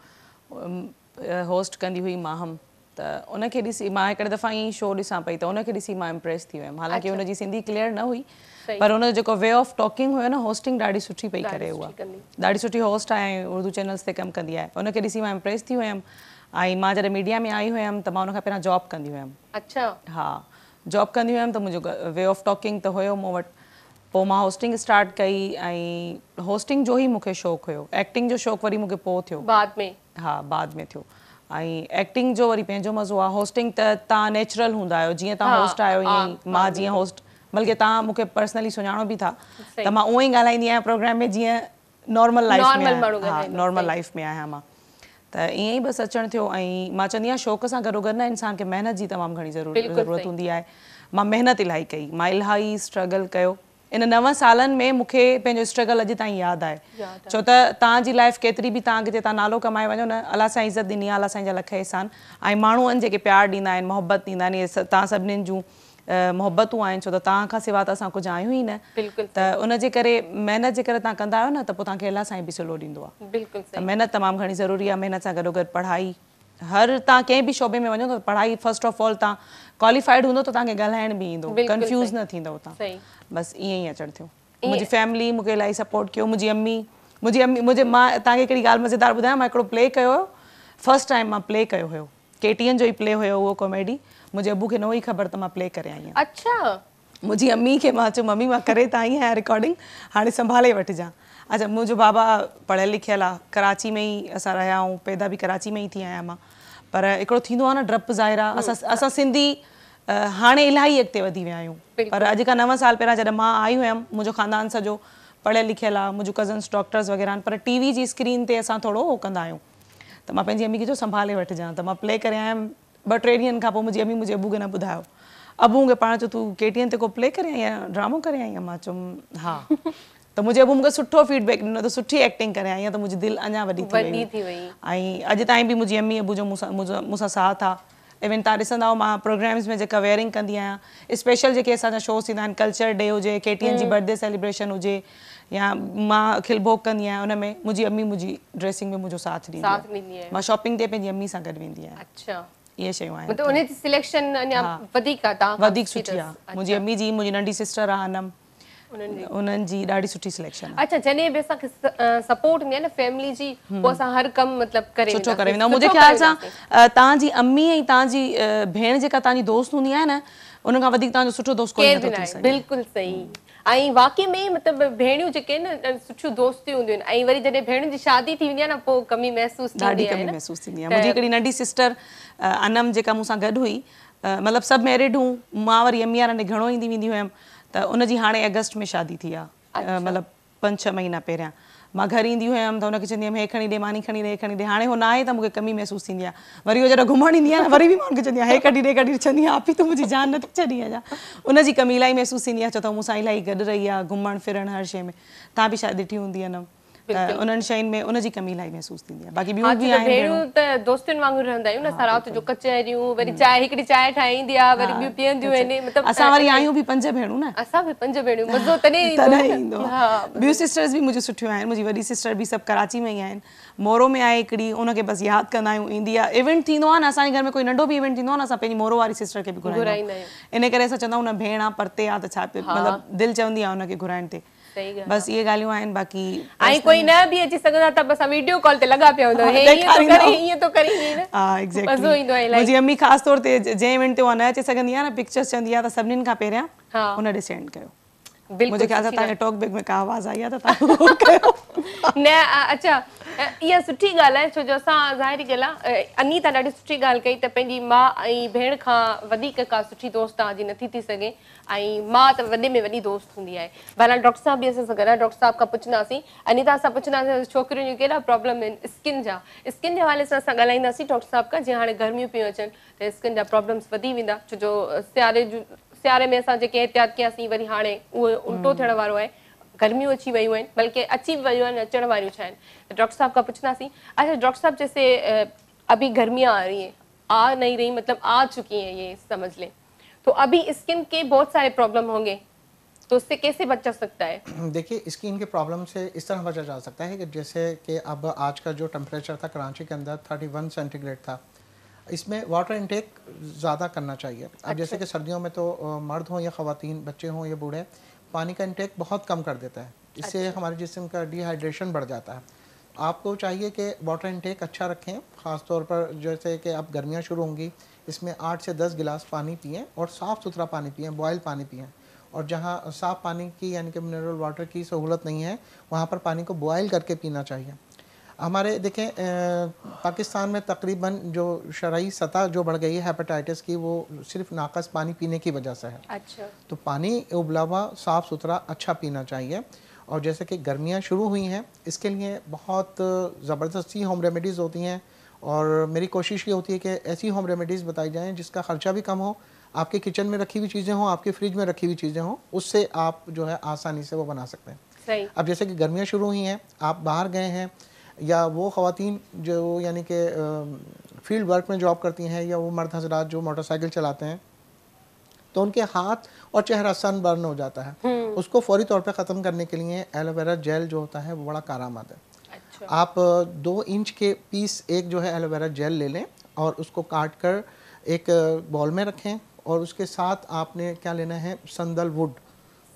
होस्ट कंदी हुई माहम। त उनखे ॾिसी मां हिकिड़े दफ़ा ईअं शो ॾिसां पई त उनखे ॾिसी मां इम्प्रेस थी वियमि। हालांकि हुनजी सिंधी क्लियर न हुई, पर हुनजो जेको वे ऑफ टॉकिंग हुयो न, होस्टिंग ॾाढी सुठी पई करे, उहा ॾाढी सुठी होस्ट आहे, उर्दू चैनल्स ते कमु कंदी आहे। उनखे ॾिसी मां इम्प्रेस थी वियमि ऐं मां जॾहिं मीडिया में आई हुयमि त मां उनखां पहिरियां जॉब कंदी हुयमि। अच्छा। हा, जॉब कंदी हुयमि त मुंहिंजो वे ऑफ टॉकिंग त हुयो मूं वटि। पोइ मां होस्टिंग स्टार्ट कई ऐं होस्टिंग जो ई मूंखे शौक़ु हुयो, एक्टिंग जो शौक़ु वरी मूंखे पोइ थियो बाद में। हा, बाद में थियो। ऐं एक्टिंग जो वरी पंहिंजो मज़ो आहे, होस्टिंग त तव्हां नेचुरल हूंदा आहियो, जीअं तव्हां होस्ट आहियो ईअं ई मां जीअं होस्ट, बल्कि तव्हां मूंखे पर्सनली सुञाणो बि था त मां उहो ई ॻाल्हाईंदी आहियां प्रोग्राम में जीअं नॉर्मल लाइफ में, हा नॉर्मल लाइफ में आहियां मां। त ईअं ई बसि अचणु थियो ऐं मां चवंदी आहियां शौक़ सां गॾोगॾु न इंसान खे महिनत जी तमामु घणी ज़रूरत ज़रूरत हूंदी आहे। मां महिनत इलाही कई, मां इलाही स्ट्रगल कयो। इन नव सालनि में मूंखे पंहिंजो स्ट्रगल अॼु ताईं यादि आहे, छो त तव्हांजी लाइफ केतिरी बि तव्हां किथे तव्हां नालो कमाए वञो न, अलाह सां इज़त ॾिनी आहे, अलाह साईं जा लख एहसान, ऐं माण्हू आहिनि जेके प्यारु ॾींदा आहिनि, मोहबत ॾींदा आहिनि, इहे तव्हां सभिनीनि जूं मोहबतूं आहिनि, छो त तव्हां खां सवाइ त असां कुझु आहियूं ई न। त उनजे करे महिनत जे करे तव्हां कंदा आहियो न, त पोइ तव्हांखे अलाह साईं बि सिलो ॾींदो आहे। त महिनत तमामु घणी ज़रूरी आहे, महिनत सां गॾोगॾु पढ़ाई, हर तव्हां कंहिं बि शोबे में वञो त पढ़ाई फस्ट ऑफ ऑल तव्हां क्वालिफाइड हूंदो त तव्हांखे ॻाल्हाइण बि ईंदो, कंफ्यूज़ न थींदव तव्हां। बसि ईअं ई अचणु थियो। मुंहिंजी फैमिली मूंखे इलाही सपोर्ट कयो, मुंहिंजी अम्मी मुंहिंजी अम्मी मुंहिंजे मां तव्हांखे हिकिड़ी ॻाल्हि मज़ेदार ॿुधायां, मां हिकिड़ो प्ले कयो हुयो, फस्ट टाइम मां प्ले कयो हुयो, केटीएन जो ई प्ले हुयो उहो कॉमेडी, मुंहिंजे अबू खे न हुई ख़बर त मां प्ले करे आई आहियां। अच्छा मुंहिंजी अम्मी खे मां चयो मम्मी मां करे त आई आहियां रिकॉर्डिंग, हाणे संभाले वठिजां। अच्छा मुंहिंजो बाबा पढ़ियलु लिखियलु आहे, कराची में ई असां रहिया आहियूं, पैदा बि कराची में ई थी आहियां मां, पर हिकिड़ो थींदो आहे न डपु ज़ाहिरा, असां असां सिंधी हाणे इलाही अॻिते वधी विया आहियूं, पर अॼु खां नव साल पहिरियां जॾहिं मां आई हुयमि, मुंहिंजो ख़ानदान सॼो पढ़ियलु लिखियलु आहे, मुंहिंजो कज़न्स डॉक्टर्स वग़ैरह आहिनि, पर टीवी जी स्क्रीन ते असां थोरो उहो कंदा आहियूं, त मां पंहिंजी अम्मी खे चयो संभाले वठिजां, त मां प्ले करे आयमि। ॿ टे ॾींहंनि खां पोइ मुंहिंजी अम्मी मुंहिंजे अबू खे न ॿुधायो, अबू खे पाण चयो तूं केटीएन ते को प्ले करे आई आहियां, ड्रामो करे आई आहियां, मां चयुमि हा, त मुंहिंजे अबू मूंखे सुठो फीडबैक ॾिनो त सुठी एक्टिंग करे आई आहियां, त मुंहिंजी दिलि अञा वॾी थी वई, ऐं अॼु ताईं बि मुंहिंजी अम्मी अबू जो मूंसां मूंसां साथ आहे। इवन तव्हां ॾिसंदा आहियो मां प्रोग्राम्स में जेका वेयरिंग कंदी आहियां, स्पेशल जेके असांजा शोज़ थींदा आहिनि, कल्चर डे हुजे, केटीएन जी बर्थडे सेलिब्रेशन हुजे, या मां अखिल भोग कंदी आहियां, उन में मुंहिंजी अम्मी मुंहिंजी ड्रेसिंग में मुंहिंजो साथ ॾींदी आहे, मां शॉपिंग ते पंहिंजी अम्मी सां गॾु वेंदी आहियां। अच्छा इहे शयूं आहिनि, मतलब उन जी सिलेक्शन अञा वधीक आहे, तव्हां वधीक सुठी आहे। मुंहिंजी अम्मी जी मुंहिंजी नंढी सिस्टर आहे अनम, उन्हनि जी ॾाढी सुठी सिलेक्शन आहे। अच्छा जॾहिं बि असांखे सपोर्ट हूंदी आहे न फैमिली जी, पोइ असां हर कमु मतिलबु करे सुठो करे वेंदा। मुंहिंजे ख़्याल सां तव्हांजी अम्मी ऐं तव्हांजी भेण जेका तव्हांजी दोस्त हूंदी आहे न, उन खां वधीक तव्हांजो सुठो दोस्त कोई नथो थी सघे। बिल्कुलु सही, ऐं वाक़ई में मतिलबु भेणियूं जेके आहिनि सुठियूं दोस्तियूं हूंदियूं आहिनि, ऐं वरी जॾहिं भेणुनि जी शादी थी वेंदी आहे न, पोइ कमी महसूसु थींदी आहे, ॾाढी कमी महसूसु थींदी आहे। मुंहिंजी हिकिड़ी नंढी सिस्टर अनम जेका मूंसां गॾु हुई, मतिलबु सभु मैरिड हूं, मां वरी अम्मी वारनि घणो ईंदी वेंदी हुयमि, त उनजी हाणे अगस्त में शादी थी आहे, मतिलबु पंज छह महीना पहिरियां। मां घर ईंदी हुयमि त हुनखे चवंदी हुयमि हे खणी ॾे, मानी खणी ॾे, हे खणी ॾे, हाणे हो न आहे त मूंखे कमी महसूसु थींदी आहे। वरी हो जॾहिं घुमणु ईंदी आहे न, वरी बि मां हुनखे चवंदी आहियां हे कढी ॾे कढी, चवंदी आहियां आपी तूं मुंहिंजी जान नथी छॾी अञा। उनजी कमी इलाही महसूसु थींदी आहे, छो त मूंसां इलाही गॾु रही आहे, घुमणु फिरणु हर शइ में, तव्हां बि शायदि ॾिठी हूंदी आहे न, उन्हनि शयुनि में उनजी कमी इलाही महसूसु थींदी आहे। बाक़ी ॿियूं बि आहिनि भेणियूं त दोस्तनि वांगुरु रहंदा आहियूं न, असां राति जो कचहरियूं, वरी चांहि हिकिड़ी चांहि ठाहींदी आहे, वरी ॿियूं पीअंदियूं आहिनि, मतिलबु असां वरी आहियूं बि पंज भेणूं न, असां बि पंज भेणियूं, मज़ो तॾहिं ईंदो। ॿियूं सिस्टर्स बि मुंहिंजियूं सुठियूं आहिनि, मुंहिंजी वॾी सिस्टर बि सभु कराची में ई आहिनि, मोरो में आहे हिकिड़ी, उनखे बसि यादि कंदा आहियूं, ईंदी आहे। इवेंट थींदो आहे न असांजे घर में, कोई नंढो बि इवेंट थींदो आहे न, असां पंहिंजी मोरो वारी सिस्टर खे बि घुराईंदा आहियूं, इन करे असां चवंदा आहियूं न भेण आहे परते आहे त छा मतिलबु दिलि चवंदी आहे हुनखे घुराइण ते। बसि इहे ॻाल्हियूं आहिनि। बाक़ी ऐं कोई न बि अची सघंदा त बि असां वीडियो कॉल ते लॻा पिया हूंदा, हे ईअं थो करे, ईअं थो करे, हा एग्ज़ैक्टली, मज़ो ईंदो आहे। मुंहिंजी अम्मी ख़ासि तौर ते जंहिं इवेंट ते उहा न अची सघंदी आहे न, पिक्चर्स चवंदी आहे त सभिनीनि खां पहिरियां उन ॾे सेंड कयो। मुंहिंजे ख़्याल सां तव्हांजे टॉक बैक में का आवाज़ आई आहे त तव्हां कयो न। अच्छा इहा सुठी ॻाल्हि आहे, छो जो असां ज़ाहिरी ॻाल्हि आहे, अनीता ॾाढी सुठी ॻाल्हि कई त पंहिंजी माउ ऐं भेण खां वधीक का सुठी दोस्त तव्हांजी नथी थी सघे, ऐं माउ त वॾे में वॾी दोस्त हूंदी आहे। भला डॉक्टर साहब बि असां सां गॾु आहे, डॉक्टर साहब खां पुछंदासीं, अनीता सां पुछंदासीं छोकिरियुनि जूं कहिड़ा प्रॉब्लम आहिनि स्किन जा, स्किन जे हवाले सां असां ॻाल्हाईंदासीं डॉक्टर साहब खां। जीअं हाणे गर्मियूं पियूं अचनि त स्किन जा प्रॉब्लम्स वधी वेंदा, छो जो सियारे जूं सियारे में असां जेके एहतियात कयासीं, वरी हाणे उहो उल्टो थियण वारो आहे, गर्मियूं अची वियूं आहिनि, बल्कि अची वियूं आहिनि, अचण वारियूं छा आहिनि, त डॉक्टर साहब खां पुछंदासीं। अच्छा डॉक्टर साहब, जैसे अभी गर्मियाँ आ रही हैं, आ नहीं रही, मतलब आ चुकी हैं, ये समझ लें, तो अभी स्किन के बहुत सारे प्रॉब्लम होंगे, तो उससे कैसे बचा सकता है? देखिए स्किन के प्रॉब्लम से इस तरह बचा जा सकता है कि जैसे कि अब आज का जो टेम्परेचर था कराची के अंदर इकतीस सेंटीग्रेड था, इसमें वाटर इनटेक ज़्यादा करना चाहिए। अब अच्छा। जैसे कि सर्दियों में तो मर्द हों या ख़वातीन, बच्चे हों या बूढ़े, पानी का इनटेक बहुत कम कर देता है, इससे अच्छा। हमारे जिस्म का डिहाइड्रेशन बढ़ जाता है। आपको चाहिए कि वाटर इनटेक अच्छा रखें, ख़ास तौर पर जैसे कि अब गर्मियाँ शुरू होंगी, इसमें आठ से दस गिलास पानी पिएँ और साफ़ सुथरा पानी पिएँ, बॉयल पानी पिएँ। और जहाँ साफ़ पानी की यानी कि मिनरल वाटर की सहूलत नहीं है, वहाँ पर पानी को बॉयल करके पीना चाहिए। हमारे देखें पाकिस्तान में तकरीबन जो शरई सतह जो बढ़ गई है हेपेटाइटिस की, वो सिर्फ नाकस पानी पीने की वजह से है। अच्छा। तो पानी उबला हुआ साफ़ सुथरा अच्छा पीना चाहिए। और जैसे कि गर्मियाँ शुरू हुई हैं, इसके लिए बहुत ज़बरदस्ती होम रेमेडीज़ होती हैं, और मेरी कोशिश ये होती है कि ऐसी होम रेमेडीज़ बताई जाएँ जिसका ख़र्चा भी कम हो, आपके किचन में रखी हुई चीज़ें हों, आपके फ्रिज में रखी हुई चीज़ें हों, उससे आप जो है आसानी से वो बना सकते हैं। सही। अब जैसे कि गर्मियाँ शुरू हुई हैं, आप बाहर गए हैं, या वो ख़वातीन जो यानी कि फील्ड वर्क में जॉब करती हैं, या वो मर्द हजरात जो मोटरसाइकिल चलाते हैं, तो उनके हाथ और चेहरा सन बर्न हो जाता है, उसको फौरी तौर पे ख़त्म करने के लिए एलोवेरा जेल जो होता है वो बड़ा कारआमद है। अच्छा। आप दो इंच के पीस एक जो है एलोवेरा जेल ले लें और उसको काट कर एक बॉल में रखें, और उसके साथ आपने क्या लेना है, संदल वुड।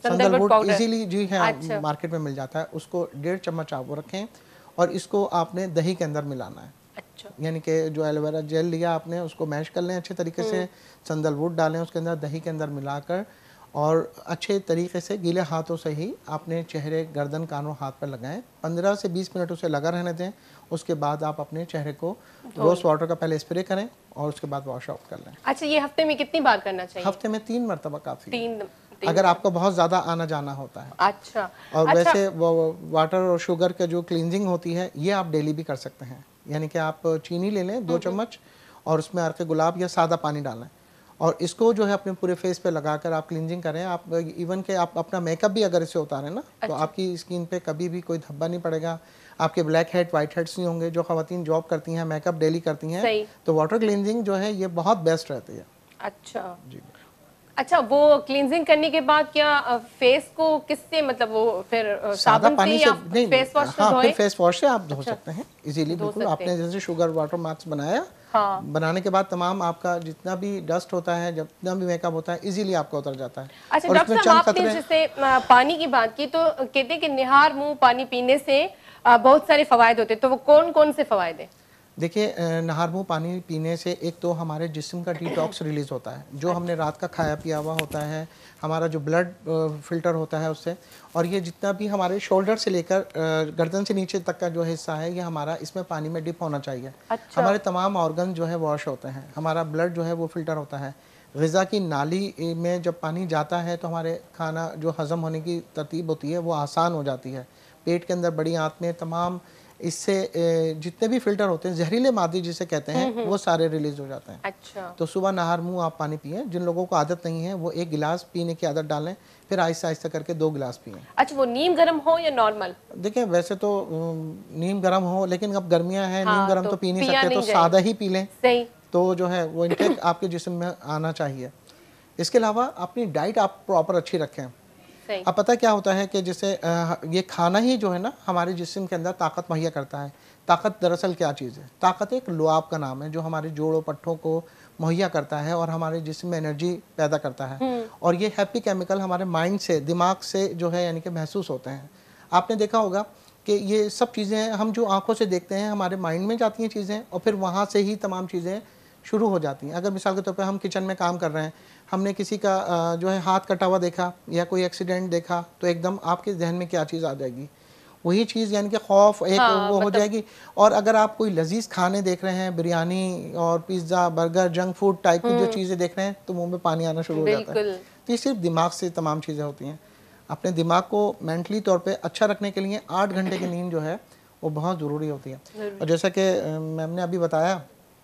सैंडलवुड इजीली जी है, अच्छा। मार्केट में मिल जाता है। उसको डेढ़ चम्मच आप वो रखें और इसको आपने दही के अंदर मिलाना है। अच्छा। यानी कि जो एलोवेरा जेल लिया आपने उसको मैश कर लें अच्छे तरीके से, सैंडलवुड डालें उसके अंदर, दही के अंदर मिलाकर और अच्छे तरीके से गीले हाथों से ही आपने चेहरे, गर्दन, कानों, हाथ पर लगाएं। पंद्रह से बीस मिनट उसे लगा रहने दें। उसके बाद आप अपने चेहरे को रोज वाटर का पहले स्प्रे करें और उसके बाद वॉश आउट कर लें। अच्छा, ये हफ्ते में कितनी बार करना चाहिए? हफ्ते में तीन मरतबा काफी। तीन, तीन अगर आपको बहुत ज़्यादा आना जाना होता है। अच्छा। और अच्छा। वैसे वो वाटर और शुगर का जो क्लींजिंग होती है ये आप डेली भी कर सकते हैं। यानी कि आप चीनी ले लें दो चम्मच और उसमें अर्क गुलाब या सादा पानी डालें और इसको जो है अपने पूरे फेस पे लगाकर आप क्लींजिंग करें। आप इवन के आप अपना मेकअप भी अगर इसे उतारें ना, अच्छा। तो आपकी स्किन पे कभी भी कोई धब्बा नहीं पड़ेगा, आपके ब्लैक हेड, वाइट हेड्स नहीं होंगे। जो खवातीन जॉब करती हैं, मेकअप डेली करती हैं, तो वाटर क्लींजिंग जो है ये बहुत बेस्ट रहती है। अच्छा जी। अच्छा, वो क्लींजिंग करने के बाद क्या फेस को किससे, मतलब वो फिर साबुन से या नहीं, फेस वॉश से हाँ, धोएं? फिर फेस वॉश से आप धो सकते हैं इजीली, बिल्कुल। आपने जैसे शुगर वाटर मास्क बनाया, हाँ। बनाने के बाद तमाम आपका जितना भी डस्ट होता है, जितना भी मेकअप होता है, इजीली आपका उतर जाता है। अच्छा डॉक्टर साहब, आपने जैसे पानी की बात की तो कहते हैं कि निहार मुंह पानी पीने से बहुत सारे फवायद होते हैं, तो वो कौन कौन से फवायद हैं? देखिए, नहर मुँह पानी पीने से एक तो हमारे जिस्म का डिटॉक्स रिलीज़ होता है, जो हमने रात का खाया पिया हुआ होता है, हमारा जो ब्लड फिल्टर होता है उससे, और ये जितना भी हमारे शोल्डर से लेकर गर्दन से नीचे तक का जो हिस्सा है ये हमारा इसमें पानी में डिप होना चाहिए। अच्छा। हमारे तमाम ऑर्गन जो है वॉश होते हैं, हमारा ब्लड जो है वो फिल्टर होता है। ग़िज़ा की नाली में जब पानी जाता है तो हमारे खाना जो हज़म होने की तरतीब होती है वो आसान हो जाती है। पेट के अंदर बड़ी आंत में तमाम इससे जितने भी फिल्टर होते हैं, जहरीले मादे जिसे कहते हैं, वो सारे रिलीज हो जाते हैं। अच्छा। तो सुबह नहर मुंह आप पानी पिए। जिन लोगों को आदत नहीं है वो एक गिलास पीने की आदत डालें, फिर आहिस्ता आहिस्ता करके दो गिलास पिए। अच्छा, वो नीम गर्म हो या नॉर्मल? देखिए, वैसे तो नीम गर्म हो, लेकिन अब गर्मियां हैं, हाँ, नीम गर्म तो, तो पी नहीं सकते, तो सादा ही पी लें। सही। तो जो है वो इनटेक आपके जिस्म में आना चाहिए। इसके अलावा अपनी डाइट आप प्रॉपर अच्छी रखें। अब पता क्या होता है कि जैसे ये खाना ही जो है ना हमारे जिस्म के अंदर ताकत मुहैया करता है। ताकत दरअसल क्या चीज़ है? ताकत एक लुआब का नाम है जो हमारे जोड़ों पट्टों को मुहैया करता है और हमारे जिस्म में एनर्जी पैदा करता है। और ये हैप्पी केमिकल हमारे माइंड से, दिमाग से जो है यानी कि महसूस होते हैं। आपने देखा होगा कि ये सब चीज़ें हम जो आँखों से देखते हैं हमारे माइंड में जाती हैं चीज़ें और फिर वहाँ से ही तमाम चीज़ें शुरू हो जाती हैं। अगर मिसाल के तौर पे हम किचन में काम कर रहे हैं, हमने किसी का जो है हाथ कटा हुआ देखा या कोई एक्सीडेंट देखा, तो एकदम आपके जहन में क्या चीज़ आ जाएगी? वही चीज़ यानी कि खौफ एक हाँ, वो हो जाएगी। और अगर आप कोई लजीज खाने देख रहे हैं, बिरयानी और pizza, burger, junk food type की जो चीज़ें देख रहे हैं, तो मुंह में पानी आना शुरू हो जाता है। तो ये सिर्फ दिमाग से तमाम चीज़ें होती हैं। अपने दिमाग को मेंटली तौर पर अच्छा रखने के लिए आठ घंटे की नींद जो है वो बहुत ज़रूरी होती है। और जैसा कि मैम ने अभी बताया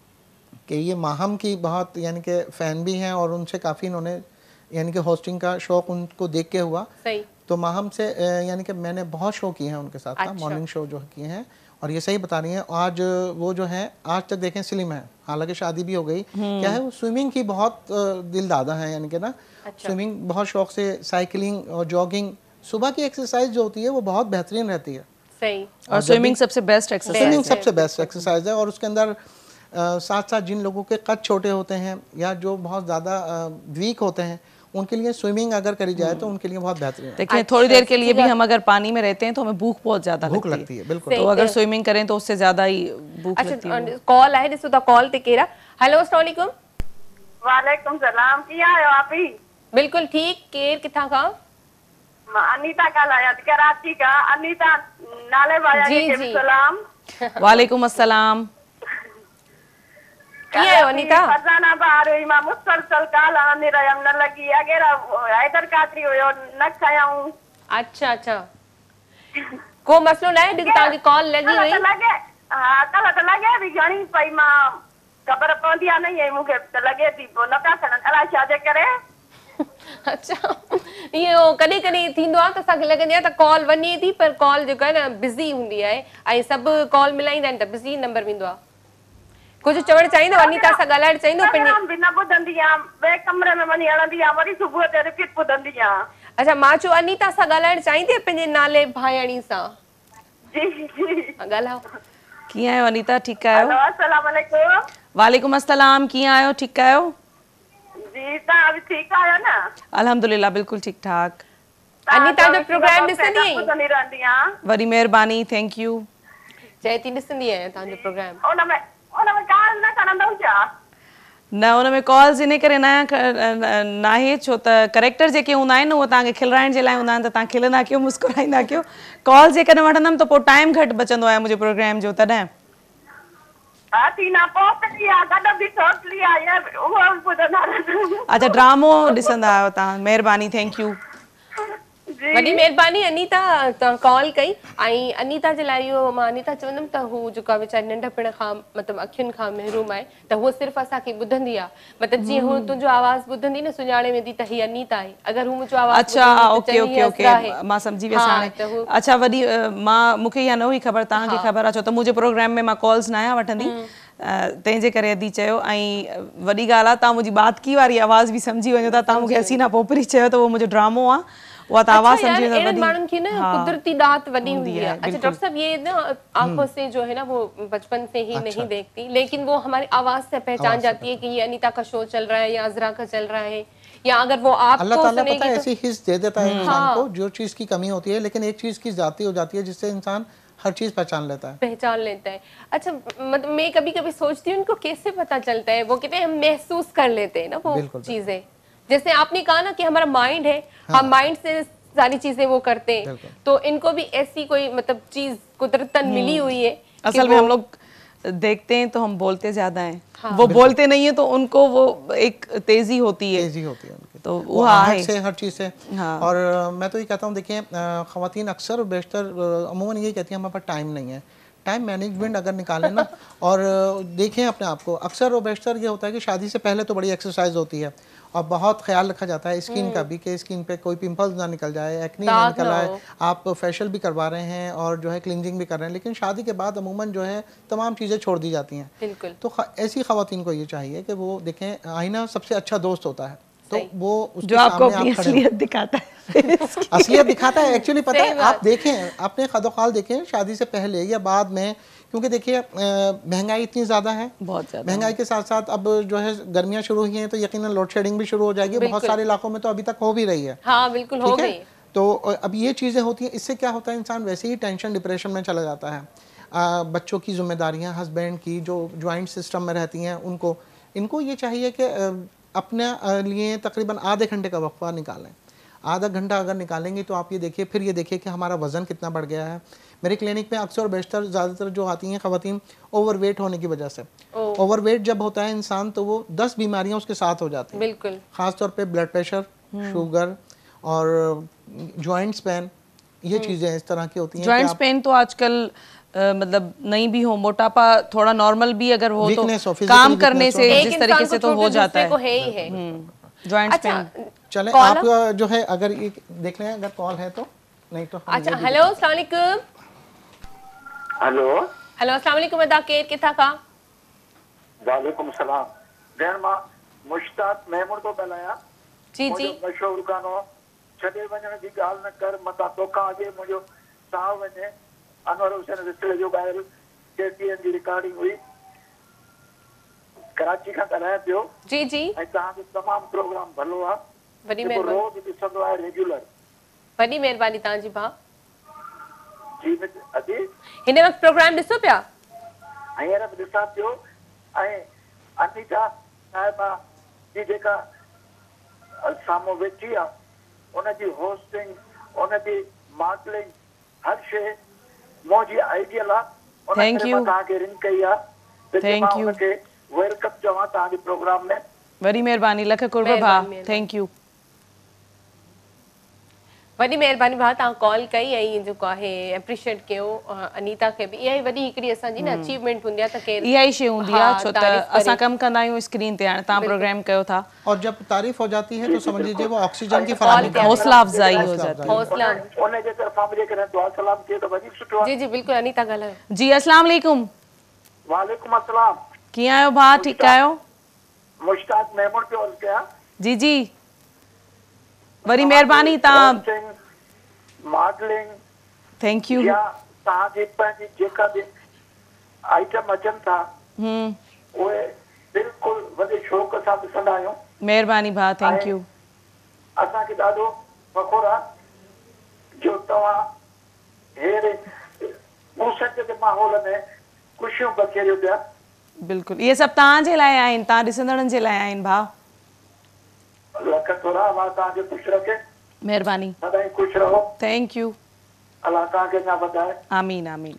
कि ये माहम की बहुत यानी कि फ़ैन भी हैं और उनसे काफ़ी इन्होंने यानी कि होस्टिंग का शौक़ उनको देख के हुआ। सही। तो माहम से यानी कि मैंने बहुत शो किए हैं उनके साथ। अच्छा। मॉर्निंग शो जो किए हैं और ये सही बता रही हैं। आज वो जो है आज तक देखें स्लिम है, हालांकि शादी भी हो गई। क्या है, वो स्विमिंग की बहुत दिल दादा है, यानी कि ना। अच्छा। स्विमिंग बहुत शौक से, साइकिलिंग और जॉगिंग, सुबह की एक्सरसाइज जो होती है वो बहुत बेहतरीन रहती है। सही। और स्विमिंग सबसे बेस्ट एक्सरसाइज स्विमिंग सबसे बेस्ट एक्सरसाइज है। और उसके अंदर Uh, साथ साथ जिन लोगों के कद छोटे होते हैं या जो बहुत ज़्यादा वीक uh, होते हैं, उनके लिए स्विमिंग अगर करी जाए तो उनके लिए बहुत बेहतरीन है। देखिए, थोड़ी देर के लिए भी हम अगर पानी में रहते हैं तो हमें भूख बहुत ज़्यादा भूख लगती है। बिल्कुल। तो अगर स्विमिंग करें तो उससे ज़्यादा ही भूख लगती है। कॉल है जिसको कॉल ते केरा। हेलो, अस्सलाम वालेकुम। वालेकुम सलाम। किया है आप ही? बिल्कुल ठीक। केर किथा का? अनीता का लाया कराची का। अनीता नाले वाया के सलाम। वालेकुम अस्सलाम। किया है अनीता? फरजाना बारो इमा मुसलसल काला मेरा यम न लगी अगेरा हैदर कातरी हो न खायाऊं। अच्छा अच्छा, को मसलो ना है दिखता की कॉल लगी वही लगे। हां, कल तो लगे भी घणी पई मां खबर पवंदी नहीं है मुके तो लगे थी न का करन अला छाजे करे। अच्छा, यो कडी कडी थींदो आ त सक लगंदी आ त कॉल वनी थी पर कॉल जो है ना बिजी हुंदी है ऐं सब कॉल मिलाईंदा आहिनि त बिजी नंबर वेंदो आ। कुछ चवण चाहिंदो अनीता सां ॻाल्हाइण चाहिंदो? प्रोग्राम बिना ॿुधंदी आहियां, ॿिए कमरे में वञी हणंदी आहियां, वरी सुबुह ते रिपीट ॿुधंदी आहियां। अच्छा, मां चयो अनीता सां ॻाल्हाइण चाहिंदी पंहिंजे नाले भाइणी सां? जी जी ॻाल्हाओ। कीअं आहियो अनीता? ठीकु आहियो? हेलो, अस्सलाम वालेकुम। वालेकुम अस्सलाम। कीअं आहियो? ठीकु आहियो? जी, तव्हां बि ठीकु आहियो न? अल्हम्दुलिल्लाह, बिल्कुलु ठीकु ठाक। अनीता जो प्रोग्राम ॾिसंदी आहीं ॿुधंदी रहंदी आहियां। वरी महिरबानी, थैंक यू। चए थी ॾिसंदी आहियां तव्हांजो प्रोग्राम। उन में उन में कॉल न खणंदव छा? न, उन में कॉल्स इन करे न न आहे छो त करेक्टर जेके हूंदा आहिनि उहो तव्हांखे खिलाइण जे लाइ हूंदा आहिनि, त तव्हां खिलंदा कयो, मुस्कुराईंदा कयो। कॉल जेकॾहिं वठंदमि त पोइ टाइम घटि बचंदो आहे मुंहिंजे प्रोग्राम जो, तॾहिं। हा थीना पोतली आहे, गॾ बि सोचली आहे, ये उहो ॿुधंदा रहंदा। अच्छा, ड्रामो ॾिसंदा आहियो तव्हां, महिरबानी, थैंक यू। वॾी महिरबानी अनीता, तव्हां कॉल कई। ऐं अनीता जे लाइ इहो मां अनीता चवंदमि त हू जेका वीचारी नंढपण खां मतिलबु अखियुनि खां महरूम आहे, त हूअ सिर्फ़ु असांखे ॿुधंदी आहे। मतिलबु जीअं हू तुंहिंजो आवाज़ ॿुधंदी न, सुञाणे वेंदी त हीअ अनीता आहे। अगरि हू मुंहिंजो आवाज़ अच्छा, ओके ओके ओके, मां सम्झी वियसि हाणे। अच्छा, वॾी मां मूंखे इहा न हुई ख़बर, तव्हांखे ख़बर आहे छो त मुंहिंजे प्रोग्राम में मां कॉल्स न आहियां वठंदी, तंहिंजे करे अदी चयो। ऐं वॾी ॻाल्हि आहे, तव्हां मुंहिंजी बातकी वारी आवाज़ बि सम्झी वञो था। तव्हां मूंखे हसीना पोपरी चयो त उहो मुंहिंजो ड्रामो आहे, उहा त आवाज़ सम्झी वेंदव। अहिड़नि माण्हुनि खे न कुदरती दात वॾी हूंदी है। अच्छा डॉक्टर साहब, ये ना आंखों से जो है ना वो बचपन से ही नहीं देखती, लेकिन वो हमारी आवाज से पहचान जाती है कि ये अनीता का शो चल रहा है या अज़रा का चल रहा है, या अगर वो आपको सुनेगी तो ऐसी हिस्स दे देता है इंसान को जो चीज की कमी होती है, लेकिन एक चीज की जाती हो जाती है जिससे इंसान हर चीज पहचान लेता है पहचान लेता है। अच्छा, मतलब मैं कभी कभी सोचती हूँ उनको कैसे पता चलता है, वो कहते हैं हम महसूस कर लेते हैं ना वो चीजें। जैसे आपने कहा ना कि हमारा माइंड है, हम माइंड से सारी चीजें वो करते हैं, तो इनको भी ऐसी कोई मतलब चीज कुदरतन मिली हुई है। असल में हम लोग देखते हैं तो हम बोलते ज्यादा हैं, हाँ। वो बोलते नहीं है तो उनको वो एक तेजी होती है तेजी होती है उनकी, तो वो आहट से हर चीज़ से। हाँ। और मैं तो ये कहता हूँ, देखिए ख़वातीन अक्सर और बेशतर अमूमन ये कहती हैं हमारे पास टाइम नहीं है। टाइम मैनेजमेंट अगर निकालें ना और देखें अपने आप को, अक्सर और बेशतर ये होता है कि शादी से पहले तो बड़ी एक्सरसाइज होती है और बहुत ख्याल रखा जाता है स्किन का भी, कि स्किन पे कोई पिंपल्स ना निकल जाए, एक्ने ना निकल आए। आप फेशियल भी करवा रहे हैं और जो है क्लिनजिंग भी कर रहे हैं, लेकिन शादी के बाद अमूमन जो है तमाम चीज़ें छोड़ दी जाती हैं। बिल्कुल। तो ऐसी ख़वातीन को ये चाहिए कि वो देखें, आईना सबसे अच्छा दोस्त होता है, तो वो जो आपको अपनी असलियत दिखाता है असलियत दिखाता है एक्चुअली। पता है, आप देखें अपने खदोखाल देखें शादी से पहले या बाद में, क्योंकि देखिए महंगाई इतनी ज़्यादा है, बहुत ज़्यादा महंगाई के साथ साथ अब जो है गर्मियाँ शुरू हुई हैं तो यकीनन लोड शेडिंग भी शुरू हो जाएगी, बहुत सारे इलाकों में तो अभी तक हो भी रही है। हाँ बिल्कुल हो गई। तो अब ये चीज़ें होती हैं, इससे क्या होता है इंसान वैसे ही टेंशन डिप्रेशन में चला जाता है। आ, बच्चों की जिम्मेदारियाँ, हस्बैंड की जो ज्वाइंट सिस्टम में रहती हैं, उनको इनको ये चाहिए कि अपने लिए तकरीबन आधे घंटे का वक्फा निकालें। आधा घंटा अगर निकालेंगे तो आप ये देखिए, फिर ये देखिए कि हमारा वज़न कितना बढ़ गया है। मेरे क्लिनिक में अक्सर बेशतर ज़्यादातर जो आती हैं ख़वातीन ओवरवेट होने की वजह से, ओवरवेट जब होता है इंसान तो वो दस बीमारियां उसके साथ हो जाती हैं। बिल्कुल। ख़ास तौर पे ब्लड प्रेशर, शुगर और जॉइंट्स पेन, ये चीज़ें इस तरह की होती हैं। जॉइंट्स पेन तो आजकल मतलब नहीं भी हो, मोटापा थोड़ा नॉर्मल भी अगर हो तो काम करने से जिस तरीके से तो हो जाता है जॉइंट्स पेन। चले आप जो है अगर ये देख लें, अगर कॉल है तो, नहीं तो अच्छा। हेलो अस्सलाम वालेकुम। हेलो हेलो अस्सलाम वालेकुम। अदा केर किथा का? वालेकुम सलाम। देर मां मुश्ताक महमूद तो ॻाल्हायां। जी जी। मशहूर गानो छॾे वञण जी ॻाल्हि न कर, मथां तोखां अॻे मुंहिंजो साह वञे, अनवर हुसैन रिश्ते जो ॿाहिरि केटीएन जी रिकॉर्डिंग हुई, कराची खां ॻाल्हायां पियो। जी जी। ऐं तव्हांजो तमामु प्रोग्राम भलो आहे, वॾी महिरबानी, रोज़ ॾिसंदो आहे रेगुलर। वॾी महिरबानी तव्हांजी भाउ। जी अजी हिन वक़्तु प्रोग्राम ॾिसो पिया? हींअर बि ॾिसां पियो। ऐं अनीता साहिबा जी जेका साम्हूं वेठी आहे, उनजी होस्टिंग, उनजी मॉडलिंग, हर शइ मुंहिंजी आइडियल आहे। उन करे मां तव्हांखे रिंग कई आहे त मां उनखे वेलकम चवां तव्हांजे प्रोग्राम में। वॾी महिरबानी, लख कुर्ब भाउ, थैंक यू। वॾी महिरबानी भाउ, तव्हां कॉल कई ऐं जेको आहे एप्रिशिएट कयो अनीता खे बि। इहा ई वॾी हिकिड़ी असांजी न अचीवमेंट हूंदी आहे, त केरु इहा ई शइ हूंदी आहे, छो त असां कमु कंदा आहियूं स्क्रीन ते, हाणे तव्हां प्रोग्राम कयो था और जब तारीफ हो जाती है तो समझ लीजिए वो ऑक्सीजन की फराहमी का हौसला अफजाई हो जाती है। हौसला उन जे तरफ़ां मुंहिंजे करे दुआ सलाम थिए त वधीक सुठो आहे। जी जी बिल्कुलु। अनीता ॻाल्हायो। जी अस्सलाम वालेकुम। वालेकुम अस्सलाम। कीअं आहियो भाउ? ठीकु आहियो? मुश्ताक महमूद पियो अर्ज़ कयां। जी जी, वरी महिरबानी। तव्हां मॉडलिंग, थैंक यू। या तव्हांजी पंहिंजी जेका बि आइटम अचनि था उहे बिल्कुलु वॾे शौक़ सां ॾिसंदा आहियूं। महिरबानी भाउ, थैंक यू। असांखे ॾाढो फ़खुर आहे तव्हां हेड़े मूसक जे माहौल में ख़ुशियूं बखेरियो पिया। बिल्कुलु, इहे सभु तव्हांजे लाइ आहिनि, तव्हां ॾिसंदड़नि जे लाइ आहिनि भाउ। लख थोरा, अलाह तव्हांखे ख़ुशि रखे। महिरबानी, सदाईं ख़ुशि रहो। Thank you. अलाह तव्हांखे अञा वधाए। आमीन आमीन।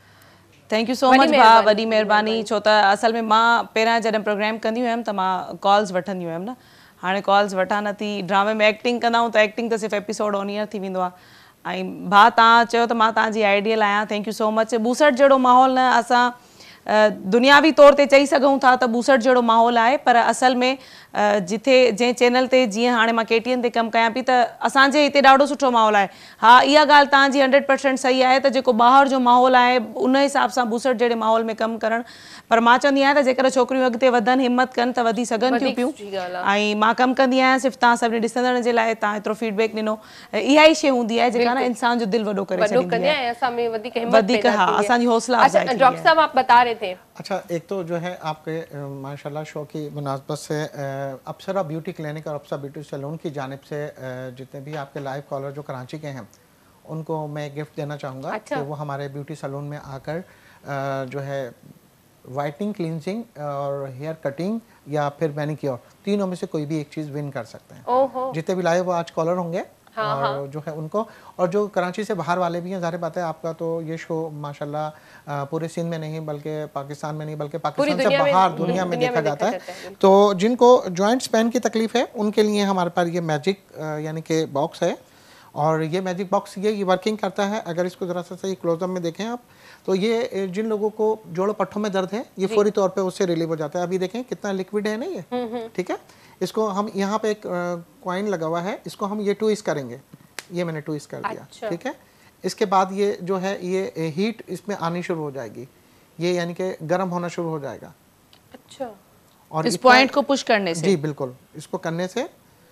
थैंक यू सो मच भाउ, वॾी महिरबानी। छो त असल में मां पहिरियां जॾहिं प्रोग्राम कंदी हुयमि त मां कॉल्स वठंदी हुयमि न, हाणे कॉल्स वठां नथी। ड्रामे में एक्टिंग कंदा आहियूं त एक्टिंग त सिर्फ़ु एपिसोड ऑन ईयर थी वेंदो आहे। ऐं भाउ तव्हां चयो त मां तव्हांजी आइडियल आहियां, थैंक यू सो मच। बूसट जहिड़ो माहौल न असां दुनियावी तौर ते चई सघूं था त बूसट जहिड़ो माहौल आहे, पर असल में जिथे जंहिं चैनल ते जीअं हाणे मां केटीएन ते कमु कयां पई त असांजे हिते ॾाढो सुठो माहौल आहे। हा, इहा ॻाल्हि तव्हांजी हंड्रेड परसेंट सही आहे त जेको ॿाहिरि जो माहौल आहे उन हिसाब सां बूसट जहिड़े माहौल में कमु करणु, पर मां चवंदी आहियां त जेकर छोकिरियूं अॻिते वधनि, हिमत कनि त वधी सघनि थियूं पियूं। ऐं मां कमु कंदी आहियां सिर्फ़ु तव्हां सभिनी ॾिसंदड़ जे लाइ, तव्हां एतिरो फीडबैक ॾिनो, इहा ई शइ हूंदी आहे जेका न इंसान जो दिलि वॾो करे छॾींदी आहे। वधीक हा, असांजी हौसला अफ़ज़ाई थींदी आहे। डॉक्टर साहब आप बता रहे थे। अच्छा, एक तो जो है आपके माशाल्लाह शो की मुनासबत से अप्सरा ब्यूटी क्लिनिक और अप्सरा ब्यूटी सैलून की जानिब से जितने भी आपके लाइव कॉलर जो कराची के हैं उनको मैं गिफ्ट देना चाहूँगा। अच्छा। कि वो हमारे ब्यूटी सैलून में आकर जो है वाइटनिंग, क्लींजिंग और हेयर कटिंग या फिर मैनिक्योर, तीनों में से कोई भी एक चीज़ विन कर सकते हैं। ओहो। जितने भी लाइव आज कॉलर होंगे, हाँ, और हाँ। जो है उनको, और जो कराची से बाहर वाले भी हैं, ज़ाहिर बात है आपका तो ये शो माशाल्लाह पूरे सिंध में नहीं बल्कि पाकिस्तान में नहीं बल्कि पाकिस्तान से बाहर दुनिया में देखा जाता है। तो जिनको जॉइंट्स पेन की तकलीफ है उनके लिए हमारे पास ये मैजिक यानी कि बॉक्स है, और ये मैजिक बॉक्स ये ये वर्किंग करता है। अगर इसको ज़रा सा सही क्लोजअप में देखें आप, तो ये जिन लोगों को जोड़ों पट्टों में दर्द है ये फौरी तौर पे उससे रिलीव हो जाता है। अभी देखें कितना लिक्विड है ना ये, ठीक है। इसको हम यहाँ पे एक कॉइन लगा हुआ है, इसको हम ये ट्विस्ट करेंगे, ये मैंने ट्विस्ट कर दिया, अच्छा। ठीक है। इसके बाद ये जो है ये हीट इसमें आनी शुरू हो जाएगी, ये यानी कि गर्म होना शुरू हो जाएगा। अच्छा। और इस पॉइंट को पुश करने से? जी बिल्कुल, इसको करने से,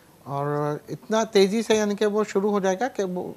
और इतना तेज़ी से यानी कि वो शुरू हो जाएगा कि वो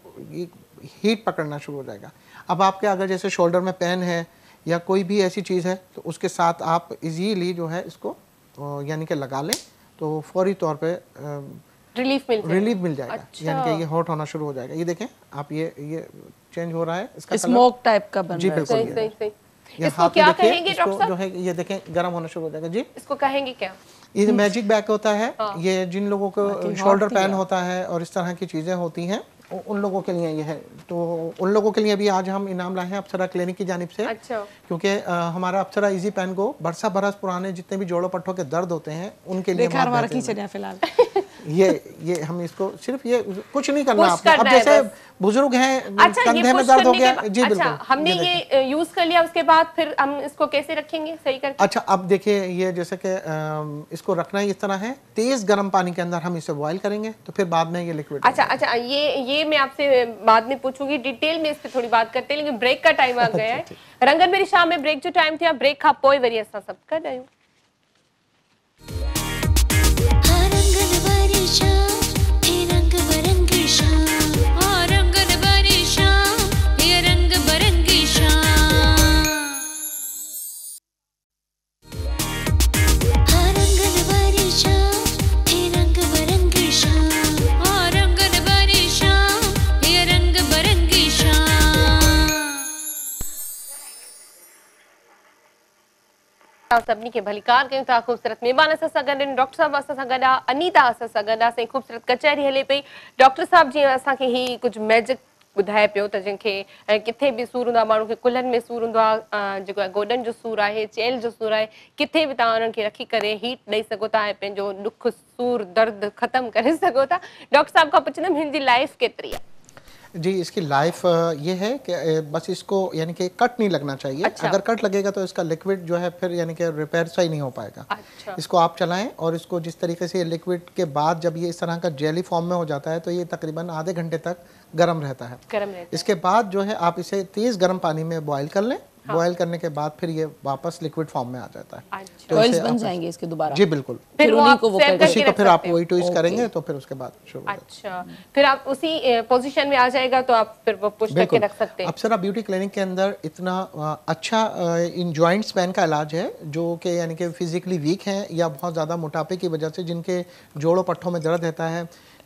हीट पकड़ना शुरू हो जाएगा। अब आपके अगर जैसे शोल्डर में पेन है या कोई भी ऐसी चीज़ है तो उसके साथ आप इजीली जो है इसको यानी कि लगा लें तो फौरी तौर पे रिलीफ मिल जाएगा, रिलीफ मिल जाएगा। अच्छा। यानी कि ये हॉट होना शुरू हो जाएगा। ये देखें आप, ये ये चेंज हो रहा है, इसका स्मोक टाइप का बन रहा है। जी बिल्कुल। सही सही सही। ये इसको क्या कहेंगे डॉक्टर साहब? जो है ये देखें गर्म होना शुरू हो जाएगा। जी इसको कहेंगे क्या? ये मैजिक बैग होता है। हाँ। ये जिन लोगों को शोल्डर पेन होता है और इस तरह की चीज़ें होती हैं उन लोगों के लिए ये है। तो उन लोगों के लिए भी आज हम इनाम लाए हैं अप्सरा क्लिनिक की जानिब से। अच्छा। क्योंकि हमारा अप्सरा इजी पेन को बरसा बरस पुराने जितने भी जोड़ों पट्टों के दर्द होते हैं उनके लिए फिलहाल ये ये हम इसको सिर्फ ये कुछ नहीं करना आपको। अब जैसे बुजुर्ग हैं, अच्छा, कंधे में दर्द हो गया, जी अच्छा, बिल्कुल, हमने ये, ये यूज कर लिया, उसके बाद फिर हम इसको कैसे रखेंगे सही करके? अच्छा, अब देखिए ये जैसे कि इसको रखना ही इस तरह है, तेज गर्म पानी के अंदर हम इसे बॉईल करेंगे तो फिर बाद में ये लिक्विड। अच्छा अच्छा, ये ये मैं आपसे बाद में पूछूंगी, डिटेल में इस पे थोड़ी बात करते हैं, लेकिन ब्रेक का टाइम आ गया है। रंगन मेरी शाम में ब्रेक जो टाइम थी, ब्रेक खां पोइ वरी असां सब कर रहे हैं। सभिनी खे भलीकार कयूं था। ख़ूबसूरत महिमान असां सां गॾु आहिनि, डॉक्टर साहब असां सां गॾु आहे, अनीता असां सां गॾु आहे, असांजी ख़ूबसूरत कचहरी हले पई। डॉक्टर साहब जीअं असांखे ही कुझु मैजिक ॿुधाए पियो त जंहिंखे किथे बि सूर हूंदो आहे, माण्हू खे कुल्हनि में सूर हूंदो आहे, जेको आहे गोॾनि जो सूर आहे, चेल जो सूर आहे, किथे बि तव्हां उन्हनि खे रखी करे हीट ॾेई सघो था ऐं पंहिंजो ॾुख सूर दर्द ख़तमु करे सघो था। डॉक्टर साहब खां पुछंदमि हिन जी लाइफ केतिरी आहे? जी, इसकी लाइफ ये है कि बस इसको यानी कि कट नहीं लगना चाहिए। अच्छा। अगर कट लगेगा तो इसका लिक्विड जो है फिर यानी कि रिपेयर सही नहीं हो पाएगा। अच्छा। इसको आप चलाएं और इसको जिस तरीके से ये लिक्विड के बाद जब ये इस तरह का जेली फॉर्म में हो जाता है तो ये तकरीबन आधे घंटे तक गर्म रहता है। गर्म रहता है। इसके बाद जो है आप इसे तेज़ गर्म पानी में बॉईल कर लें। हाँ। बॉयल करने के बाद फिर ये वापस लिक्विड फॉर्म में आ जाता है। अच्छा। ऑयल्स बन जाएंगे इसके दोबारा? जी बिल्कुल। फिर उन्हीं को वो उसी को फिर आप वही ट्विस्ट करेंगे तो फिर उसके बाद शुरू। अच्छा, फिर आप उसी पोजीशन में आ जाएगा तो आप फिर वो पुश करके रख सकते हैं। अप्सरा ब्यूटी क्लिनिक के अंदर इतना अच्छा इन जॉइंट्स पेन का इलाज है जो कि यानी कि फिजिकली वीक हैं या बहुत ज़्यादा मोटापे की वजह से जिनके जोड़ों पट्टों में दर्द रहता है,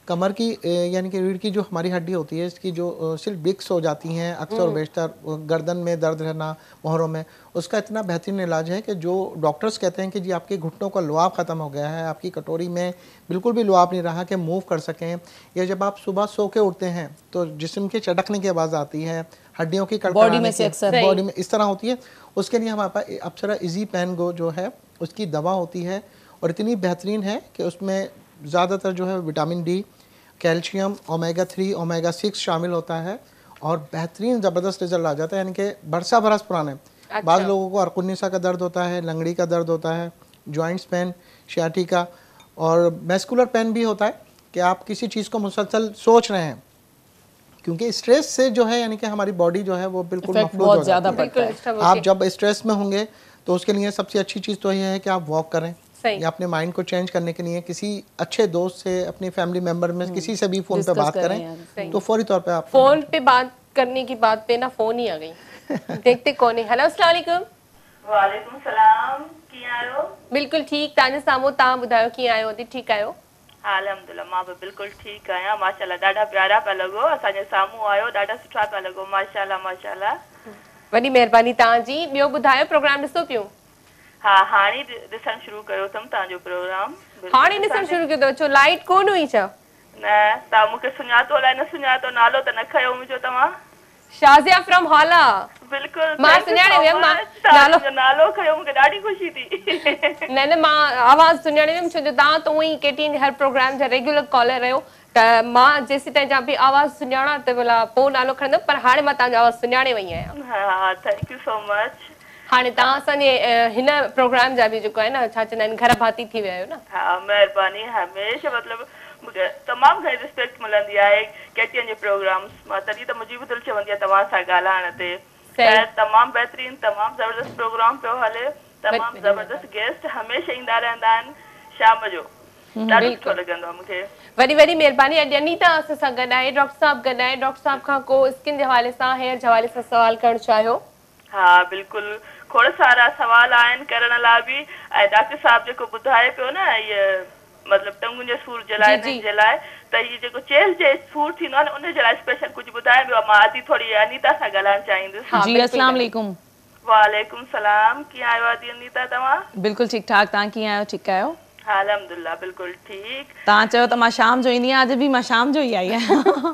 कमर की यानी कि रीढ़ की जो हमारी हड्डी होती है इसकी जो सिर्फ बिक्स हो जाती हैं अक्सर और बेशतर, गर्दन में दर्द रहना, मोहरों में, उसका इतना बेहतरीन इलाज है कि जो डॉक्टर्स कहते हैं कि जी आपके घुटनों का लुआब ख़त्म हो गया है, आपकी कटोरी में बिल्कुल भी लुआब नहीं रहा कि मूव कर सकें, या जब आप सुबह सो के उठते हैं तो जिस्म के चटकने की आवाज़ आती है, हड्डियों की बॉडी में से अक्सर बॉडी में इस तरह होती है, उसके लिए हमारे पास अप्सरा इजी पेन गो जो है उसकी दवा होती है और इतनी बेहतरीन है कि उसमें ज़्यादातर जो है vitamin D, calcium, omega three, omega six शामिल होता है और बेहतरीन ज़बरदस्त रिजल्ट आ जाता है। यानी कि बरसा बरस पुराने अच्छा। बाद लोगों को अरकुन्निसा का दर्द होता है, लंगड़ी का दर्द होता है, जॉइंट्स पेन, शियाटिका और मैस्कुलर पेन भी होता है कि आप किसी चीज़ को मुसलसल सोच रहे हैं, क्योंकि स्ट्रेस से जो है यानी कि हमारी बॉडी जो है वो बिल्कुल मफलूज हो जाती है। आप जब स्ट्रेस में होंगे तो उसके लिए सबसे अच्छी चीज़ तो यह है कि आप वॉक करें या अपने माइंड को चेंज करने के लिए किसी अच्छे दोस्त से, अपनी फैमिली मेंबर में किसी से भी फ़ोन पे बात करें तो फौरी तौर पे आप फ़ोन पे बात करने की बात पे ना फ़ोन ही आ गई। देखते कौन है। हेलो अस्सलाम वालेकुम। वालेकुम सलाम, कीअं आहियो? बिल्कुल ठीक, तव्हांजे साम्हूं तव्हां ॿुधायो कीअं आहियो? अदी ठीक आहियो? हा अल्हम्दुलिल्लाह, मां बि बिल्कुलु ठीकु आहियां माशाल्लाह। ॾाढा प्यारा पिया लॻो, असांजे साम्हूं आयो, ॾाढा सुठा पिया लॻो माशाल्लाह माशाल्लाह। वॾी महिरबानी तव्हांजी। ॿियो ॿुधायो, प्रोग्राम ॾिसो पियो? हा हाणे ॾिसणु शुरू कयो अथमि तव्हांजो प्रोग्राम। हाणे ॾिसणु शुरू कयो अथव? छो लाइट कोन हुई छा? न, तव्हां मूंखे सुञातो अलाए न सुञातो, नालो त न खयो मुंहिंजो तव्हां? शाज़िया फ्रॉम हाला। बिल्कुलु मां सुञाणे वियमि, मां नालो नालो खयो, मूंखे ॾाढी ख़ुशी थी। न न, मां आवाज़ सुञाणे वियमि छो जो तव्हां त उअं ई केटीएन जे हर प्रोग्राम जा रेगुलर कॉलर रहियो, त मां जेसीं ताईं जा बि आवाज़ सुञाणा त भला पोइ नालो खणंदमि, पर हाणे मां तव्हांजो आवाज़ सुञाणे वई आहियां। हा, थैंक यू सो मच। हाणे तव्हां असांजे हिन प्रोग्राम जा बि जेको आहे न छा चवंदा आहिनि घर भाती थी विया आहियो न। हा महिरबानी, हमेशह मतिलबु मूंखे तमामु घणी रिस्पेक्ट मिलंदी आहे केटीएन जे प्रोग्राम्स मां, तॾहिं त मुंहिंजी बि दिलि चवंदी आहे तव्हां सां ॻाल्हाइण ते। तमामु बहितरीन, तमामु ज़बरदस्त प्रोग्राम पियो हले, तमामु ज़बरदस्त गेस्ट हमेशह ईंदा रहंदा आहिनि शाम जो, ॾाढो सुठो लॻंदो आहे मूंखे। वॾी वॾी महिरबानी। अॼु अनीता असां सां गॾु आहे, डॉक्टर साहब गॾु आहे। डॉक्टर साहब खां को स्किन जे हवाले सां, हेयर जे हवाले सां सवाल करणु चाहियो? हा बिल्कुलु, खोड़ सारा सवाल आहिनि करण लाइ बि। ऐं डॉक्टर साहब जेको ॿुधाए पियो न इहे मतिलबु टंगुनि जे सूर जे लाइ जे लाइ त इहे जेको चेल जे सूर थींदो आहे न उन जे लाइ स्पेशल कुझु ॿुधाए पियो। मां अदी थोरी अनीता सां ॻाल्हाइणु चाहींदुसि। जी अस्सलाम वालेकुम। वालेकुम सलाम, कीअं आहियो अदी अनीता तव्हां? बिल्कुलु ठीकु ठाक, तव्हां कीअं आहियो? ठीकु आहियो? हा अल्हम्दुलिल्लाह बिल्कुलु ठीकु। तव्हां चयो त मां शाम जो ईंदी आहियां, अॼु बि मां शाम जो ई आई आहियां।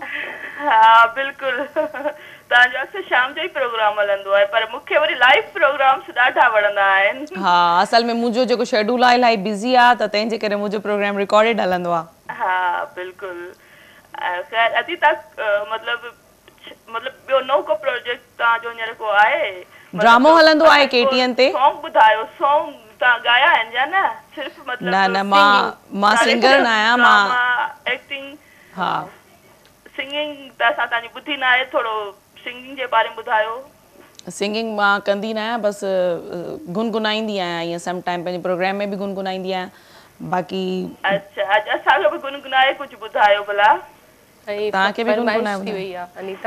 हा बिल्कुलु, तव्हांजो अक्सर शाम जो ई प्रोग्राम हलंदो आहे, पर मूंखे वरी लाइव प्रोग्राम्स ॾाढा वणंदा आहिनि। हा असल में मुंहिंजो जेको शेड्यूल आहे इलाही बिज़ी आहे, त तंहिंजे करे मुंहिंजो प्रोग्राम रिकॉर्डेड हलंदो आहे। हा बिल्कुलु। ख़ैर अदी तक मतिलबु मतिलबु ॿियो नओं को प्रोजेक्ट तव्हांजो हींअर को आहे? ड्रामो हलंदो आहे केटीएन ते। सॉन्ग ॿुधायो, सॉन्ग तव्हां ॻाया आहिनि या न? सिर्फ़ु मतिलबु न न, मां मां सिंगर न आहियां, मां एक्टिंग। हा सिंगिंग त असां तव्हांजी ॿुधी न आहे, थोरो सिंगिंग जे बारे में ॿुधायो। सिंगिंग मां कंदी न आहियां, बसि गुनगुनाईंदी आहियां, ईअं सम टाइम पंहिंजे प्रोग्राम में बि गुनगुनाईंदी आहियां। बाक़ी अच्छा, अॼु असांखे बि गुनगुनाए कुझु ॿुधायो भला। तव्हांखे बि गुनगुनाए थी वई आहे अनीता।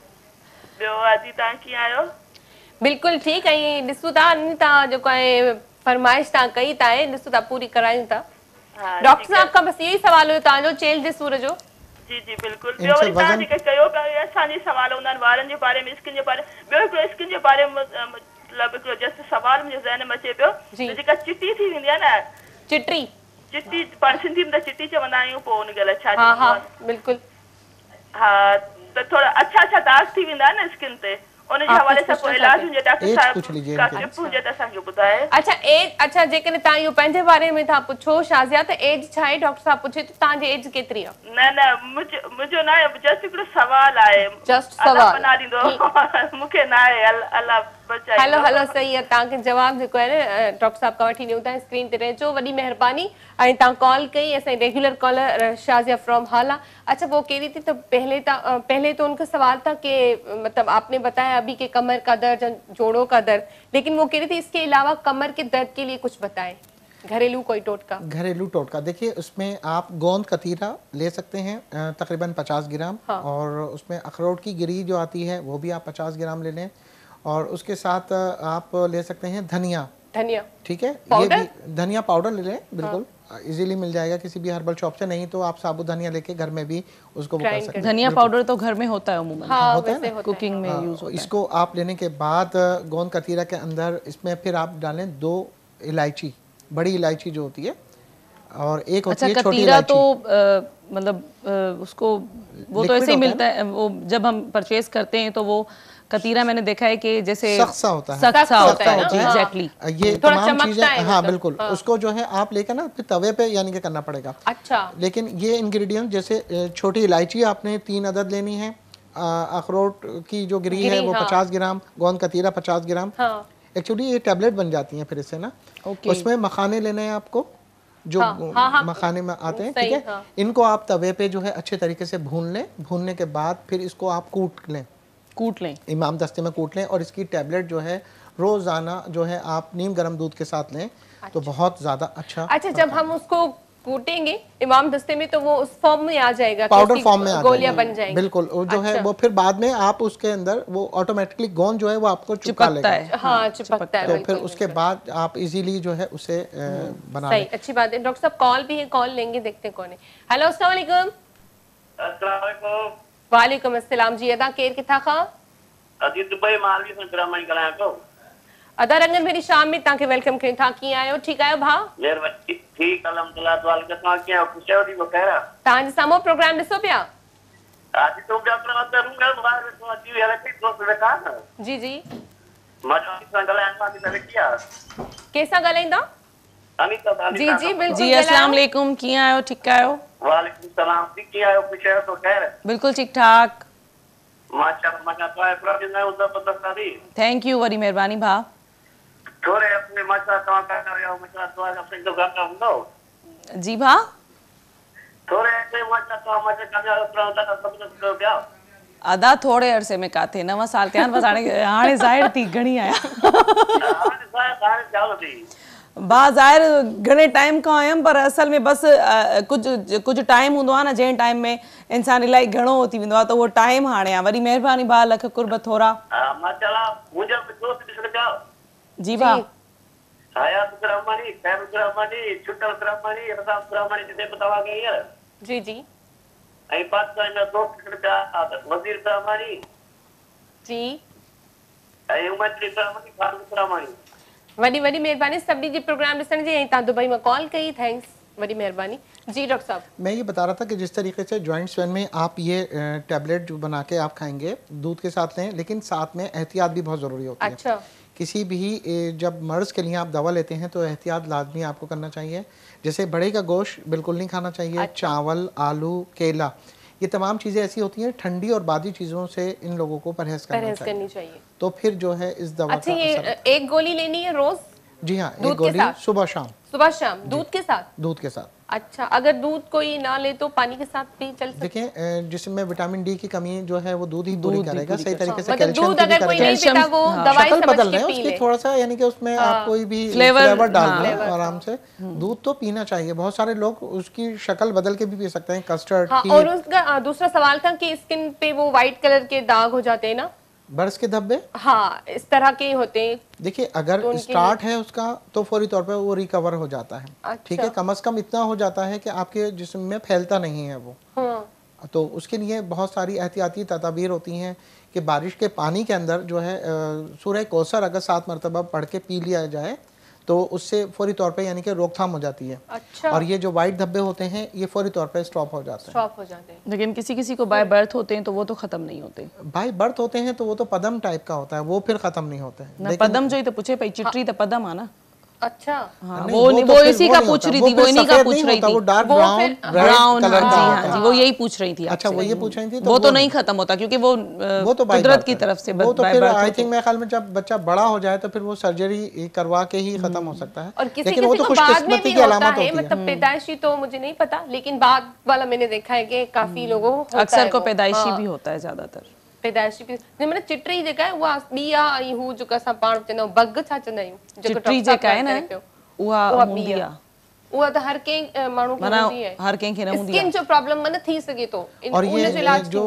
ॿियो अदी तव्हां कीअं आहियो? बिल्कुलु ठीकु। ऐं ॾिसूं था अनीता जेको आहे फरमाइश तव्हां कई था, ॾिसूं था पूरी करायूं था। डॉक्टर साहब खां बसि इहो ई सवाल हुयो तव्हांजो चेल जे सूर जो। जी जी बिल्कुलु। ॿियो वरी तव्हां जेके कयो पिया असांजे सवाल हूंदा आहिनि वारनि जे बारे में, स्किन जे बारे में। ॿियो हिकिड़ो स्किन जे बारे में मतिलबु हिकिड़ो जस्ट सवाल मुंहिंजे ज़हन में अचे पियो, जेका चिटी थी वेंदी आहे न, चिटी चिटी पाण सिंधी में त चिटी चवंदा आहियूं, पोइ हुन ॻाल्हि छा? हा हा बिल्कुलु। हा त थोरा अच्छा अच्छा दाग थी वेंदा आहिनि न स्किन ते, उन जे हवाले सां पोइ इलाज हुजे डॉक्टर साहब का टिप हुजे त असांखे ॿुधाए। अच्छा एज, अच्छा जेकॾहिं तव्हां इहो पंहिंजे बारे में था पुछो शाज़िया, त एज छा आहे? डॉक्टर साहब पुछे त तव्हांजी एज केतिरी आहे? न न, मुंहिंजो मुंहिंजो न आहे, जस्ट हिकिड़ो सवाल आहे। जस्ट सवाल बना ॾींदो, मूंखे न आहे। अल्लाह बचाए। हलो हलो सही आहे, तव्हांखे जवाबु जेको आहे न डॉक्टर साहब खां वठी ॾियूं था, स्क्रीन ते रहिजो। वॾी महिरबानी। ऐं तव्हां कॉल कई, असांजी रेगुलर कॉलर शाज़िया फ्रॉम हाला। अच्छा वो कह रही थी, तो पहले पहले तो उनका सवाल था कि मतलब आपने बताया अभी कि कमर का दर्द, जोड़ों का दर्द, लेकिन वो कह रही थी इसके अलावा कमर के दर्द के लिए कुछ बताएं, घरेलू कोई टोटका। घरेलू टोटका देखिए, उसमें आप गोंद कतीरा ले सकते हैं तकरीबन पचास ग्राम। हाँ। और उसमें अखरोट की गिरी जो आती है वो भी आप पचास ग्राम ले लें, और उसके साथ आप ले सकते हैं धनिया। धनिया, ठीक है, ये भी धनिया पाउडर ले लें बिल्कुल। हाँ। इजीली मिल जाएगा किसी भी हर्बल शॉप से, नहीं तो आप साबुत धनिया लेके घर में भी उसको वो कर सकते हैं। धनिया पाउडर तो घर में होता है अमूमन, हाँ, होता है ना, कुकिंग में यूज होता है। इसको आप लेने के बाद गोंद कतीरा के अंदर इसमें फिर आप डालें दो इलायची, बड़ी इलायची जो होती है, और एक होती है छोटी इलायची। तो मतलब उसको वो तो ऐसे ही मिलता है, वो जब हम परचेज करते हैं तो वो कतीरा मैंने देखा है कि जैसे सख्त सा होता है, सख्त सा होता है, एग्जैक्टली। ये तमाम चीजें, हाँ बिल्कुल, उसको जो है आप लेकर ना फिर तवे पे यानी कि करना पड़ेगा। अच्छा। लेकिन ये इंग्रेडिएंट जैसे छोटी इलायची आपने तीन अदद लेनी है, अखरोट की जो गिरी है वो पचास ग्राम, गोंद कतीरा पचास ग्राम। एक्चुअली ये टैबलेट बन जाती है फिर इससे ना। उसमें मखाने लेने हैं आपको, जो हाँ, हाँ, हाँ, मखाने में आते हैं, ठीक है। हाँ। इनको आप तवे पे जो है अच्छे तरीके से भून लें, भूनने के बाद फिर इसको आप कूट लें, कूट लें इमाम दस्ते में कूट लें, और इसकी टैबलेट जो है रोजाना जो है आप नीम गर्म दूध के साथ लें। अच्छा। तो बहुत ज्यादा अच्छा। अच्छा, जब हम उसको कूटेंगे इमाम दस्ते में तो वो उस फॉर्म में आ जाएगा, पाउडर फॉर्म में आ गोलियां बन जाएंगी। बिल्कुल, वो जो अच्छा। है वो फिर बाद में आप उसके अंदर वो ऑटोमेटिकली गोंद जो है वो आपको चिपका लेगा है। हाँ, चिपकता है। तो फिर उसके बाद आप इजीली जो है उसे बना सही, अच्छी बात है। डॉक्टर साहब कॉल भी है, कॉल लेंगे, देखते हैं कौन है। हेलो, अस्सलाम वालेकुम। अस्सलाम वालेकुम। वालेकुम अस्सलाम जी। अदा केर किथा खा अदी दुबई मालवी से ग्रामणी कराया को अदा रंगन मेरी शाम में ताके वेलकम करें था। की आयो? ठीक आयो भा? मेर ठीक अल्हम्दुलिल्लाह। दुआ के ता के खुश हो दी बखैरा। तां जे सामो प्रोग्राम ॾिसो पिया? आज तो क्या प्रोग्राम रूंगा बाहर तो अची वेला की तो देखा ना। जी जी। मां सां गलाया मां से किया। केसा गलाइंदा? अनीता जी जी बिल्कुल। जी अस्सलाम वालेकुम, की आयो? ठीक आयो? वालेकुम सलाम। ठीक की आयो? खुश हो तो खैर? बिल्कुल ठीक ठाक माशाल्लाह माशाल्लाह। प्रोग्राम में उधर पता सारी। थैंक यू, वरी मेहरबानी भा। थोड़े अपने माशाल्लाह तवा करना हो माशाल्लाह तवा अपने तो गाना हुंदो। जी भा थोड़े ऐसे माशाल्लाह तवा माशाल्लाह करना प्रोग्राम ता सब तो क्या अदा थोड़े अरसे में काथे नव साल त्यान बस हाणे हाणे ज़ाहिर थी घणी आया। हाणे हाणे चालो थी बा ज़ाहिर घणे टाइम खां आयमि, पर असल में बस कुछ कुछ टाइम हूंदो आहे न जंहिं टाइम में इंसान इलाही घणो थी वेंदो आहे, त उहो टाइम हाणे आहे। वरी महिरबानी भा, लख कुर्ब थोरा। हां माशाल्लाह। मुंहिंजा दोस्त ॾिसण पिया। जी भा। हयात रहमानी, खैर रहमानी, छुटल रहमानी, रसाब रहमानी जिते बतावा गई है। जी जी। आई बात का ना दोस्त ॾिसण पिया। वजीर रहमानी जी। आई उमर रहमानी, फारूक रहमानी। वडी वडी मेहरबानी सभी जी प्रोग्राम ॾिसण जी। ता दुबई में कॉल कई, थैंक्स, वडी मेहरबानी। जी डॉक्टर साहब, मैं ये बता रहा था कि जिस तरीके से जॉइंट स्वेन में आप ये टैबलेट जो बना के आप खाएंगे दूध के साथ लें, लेकिन साथ में एहतियात भी बहुत ज़रूरी होती है। अच्छा। किसी भी जब मर्ज़ के लिए आप दवा लेते हैं तो एहतियात लाजमी आपको करना चाहिए। जैसे बड़े का गोश्त बिल्कुल नहीं खाना चाहिए। अच्छा। चावल, आलू, केला, ये तमाम चीज़ें ऐसी होती हैं, ठंडी और बादी चीज़ों से इन लोगों को परहेज करना चाहिए। करनी चाहिए। तो फिर जो है इस दवा अच्छा, ये एक गोली लेनी है रोज? जी हाँ, एक गोली सुबह शाम। सुबह शाम दूध के साथ? दूध के साथ। अच्छा, अगर दूध कोई ना ले तो पानी के साथ भी चल सकता है? देखिए, जिसमें विटामिन डी की कमी जो है वो दूध ही पूरी करेगा सही तरीके से। मतलब दूध अगर कोई नहीं पीता वो दवाई समझ बदल के रहे पी ले। थोड़ा सा, यानी कि उसमें आप कोई भी फ्लेवर डाल दें आराम से। दूध तो पीना चाहिए। बहुत सारे लोग उसकी शक्ल बदल के भी पी सकते हैं, कस्टर्ड। और उसका दूसरा सवाल था कि स्किन पे वो व्हाइट कलर के दाग हो जाते हैं ना, बर्स के धब्बे, हाँ इस तरह के होते हैं। देखिए, अगर तो स्टार्ट है उसका तो फौरी तौर पे वो रिकवर हो जाता है। अच्छा। ठीक है, कम से कम इतना हो जाता है कि आपके जिस्म में फैलता नहीं है वो। हाँ। तो उसके लिए बहुत सारी एहतियाती तदाबीर होती हैं कि बारिश के पानी के अंदर जो है सूरह कौसर अगर सात मरतबा पढ़ के पी लिया जाए तो उससे फौरी तौर पे यानी कि रोकथाम हो जाती है। अच्छा। और ये जो वाइट धब्बे होते हैं ये फौरी तौर पे स्टॉप हो जाते हैं। स्टॉप हो जाते हैं। लेकिन किसी किसी को बाय बर्थ होते हैं तो वो तो खत्म नहीं होते। बाय बर्थ होते हैं तो वो तो पदम टाइप का होता है, वो फिर खत्म नहीं होते हैं। पदम जो ही तो पूछे भाई, चिट्री तो पदम है ना। अच्छा। हाँ, वो वो, वो इसी का पूछ रही थी, वो इन्हीं का पूछ रही थी। वो डार्क ब्राउन ब्राउन कलर का। हाँ जी, वो यही पूछ रही थी। अच्छा, वो ये पूछ रही थी। वो तो नहीं खत्म होता क्योंकि वो वो तो कुदरत की तरफ से। वो तो फिर आई थिंक मेरे ख्याल में जब बच्चा बड़ा हो जाए तो फिर वो सर्जरी करवा के ही खत्म हो सकता है। और किसी किसी को बाद में भी होता है, मतलब पैदाइशी तो मुझे नहीं पता, लेकिन बाद वाला मैंने देखा है कि काफी लोगों को अक्सर को पैदाइशी भी होता है ज्यादातर। पैदाइशी भी मैंने चिट्री जेका है वो बिया ऐं हू जेका असां पाण चवंदा आहियूं बग छा चवंदा आहियूं, चिट्री जेका है न उहा हूंदी आहे। उहा त हर कंहिं माण्हू खे हूंदी है, हर कंहिं खे न हूंदी है। स्किन जो प्रॉब्लम मन थी सके तो। और ये जो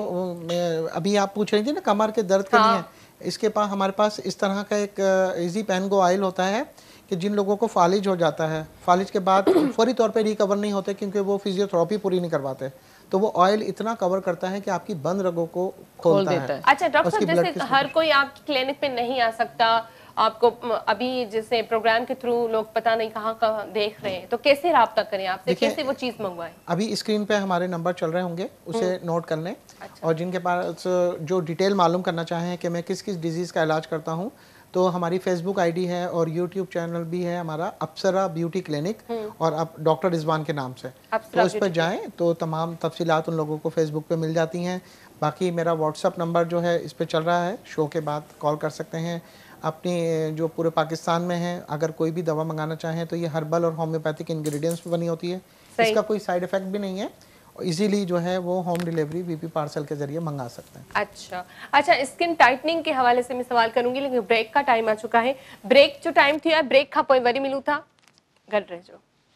अभी आप पूछ रही थी ना कमर के दर्द के लिए, इसके पास हमारे पास इस तरह का एक इजी पेन गो ऑयल होता है कि जिन लोगों को फालिज हो जाता है, फालिज के बाद फौरी तौर पे रिकवर नहीं होते क्योंकि वो फिजियोथेरेपी पूरी नहीं करवाते, तो वो ऑयल इतना कवर करता है कि आपकी बंद रगों को खोलता है। है। अच्छा डॉक्टर साहब, जैसे हर कोई आपकी क्लिनिक पे नहीं आ सकता, आपको अभी जैसे प्रोग्राम के थ्रू लोग पता नहीं कहाँ कहाँ देख रहे हैं, तो कैसे राब्ता करें आपसे, कैसे वो चीज़ मंगवाएं? अभी स्क्रीन पे हमारे नंबर चल रहे होंगे, उसे नोट कर लें। अच्छा। और जिनके पास जो डिटेल मालूम करना चाहें कि मैं किस किस डिजीज़ का इलाज करता हूँ, तो हमारी फेसबुक आईडी है और यूट्यूब चैनल भी है हमारा, अप्सरा ब्यूटी क्लिनिक, और अब डॉक्टर रिजवान के नाम से, तो इस पर जाएं तो तमाम तफसीलात उन लोगों को फेसबुक पे मिल जाती हैं। बाकी मेरा व्हाट्सअप नंबर जो है इस पे चल रहा है, शो के बाद कॉल कर सकते हैं। अपनी जो पूरे पाकिस्तान में है, अगर कोई भी दवा मंगाना चाहें तो ये हर्बल और होम्योपैथिक इंग्रेडिएंट्स में बनी होती है, इसका कोई साइड इफेक्ट भी नहीं है, इजीली जो है वो होम डिलीवरी वीपी पार्सल के जरिए मंगा सकते हैं। अच्छा अच्छा, स्किन टाइटनिंग के हवाले से मैं सवाल करूंगी, लेकिन ब्रेक का टाइम आ चुका है। ब्रेक जो टाइम थी, ब्रेक खा पोइ वरी मिलूं था, गॾु रहिजो।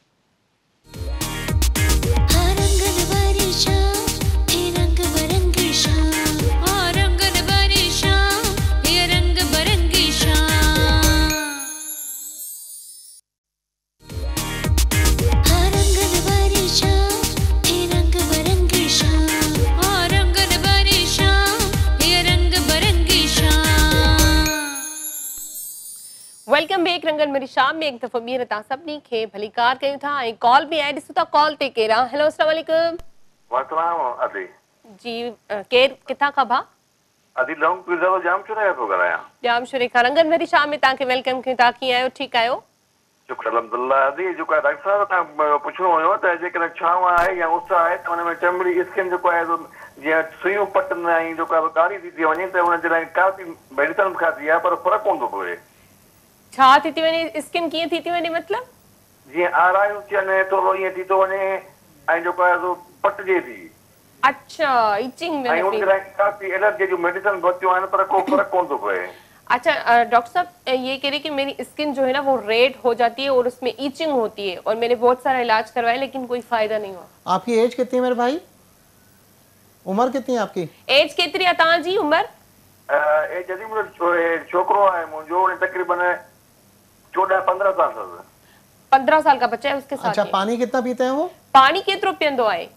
वेलकम बैक रंगन मेरी शाम में एक दफ़ो ॿीहर तव्हां सभिनी खे भली कार कयूं था, ऐं कॉल बि आहे, ॾिसूं था कॉल ते केरु आहे। हेलो अस्सलाम वालेकुम। वालेकुम अदी जी केरु किथां खां भा? अदी लॉन्ग पिज़्ज़ा जाम शुरे पियो ॻाल्हायां। जाम शुरे खां रंगन मेरी शाम में तव्हांखे वेलकम कयूं था, कीअं आहियो, ठीकु आहियो? शुक्र अल्हम्दुलिल्लाह। अदी जेको डॉक्टर साहब तव्हां पुछणो हुयो त जेकॾहिं छांव आहे या उस आहे त हुन में चमड़ी स्किन जेको आहे जीअं सुयूं पटनि ऐं जेको आहे कारी थी थी वञे त हुन जे लाइ का बि मेडिसिन खाधी आहे पर फ़र्क़ु कोन थो पए। छा थी थी वञे, स्किन कीअं थी थी वञे मतलब? जीअं आरायूं थियनि, थोरो ईअं थी थो वञे ऐं जेको आहे सो पटिजे थी। अच्छा, इचिंग में ऐं उन जे लाइ काफ़ी एलर्जी जूं मेडिसिन वरितियूं आहिनि पर को फ़र्क़ु कोन थो पए। अच्छा डॉक्टर साहब, ये कह रहे कि मेरी स्किन जो है ना वो रेड हो जाती है और उसमें ईचिंग होती है, और मैंने बहुत सारा इलाज करवाया लेकिन कोई फायदा नहीं हुआ। आपकी एज कितनी है मेरे भाई? उम्र कितनी है आपकी? एज केतरी है तव्हांजी उम्र? एज अदी मुंहिंजो छोकिरो आहे मुंहिंजो, तकरीबन चौदह पंद्रह साल का पंद्रह साल का बच्चा है उसके साथ। अच्छा, पानी कितना पीते हैं वो? पानी केतिरो पींदो आहे?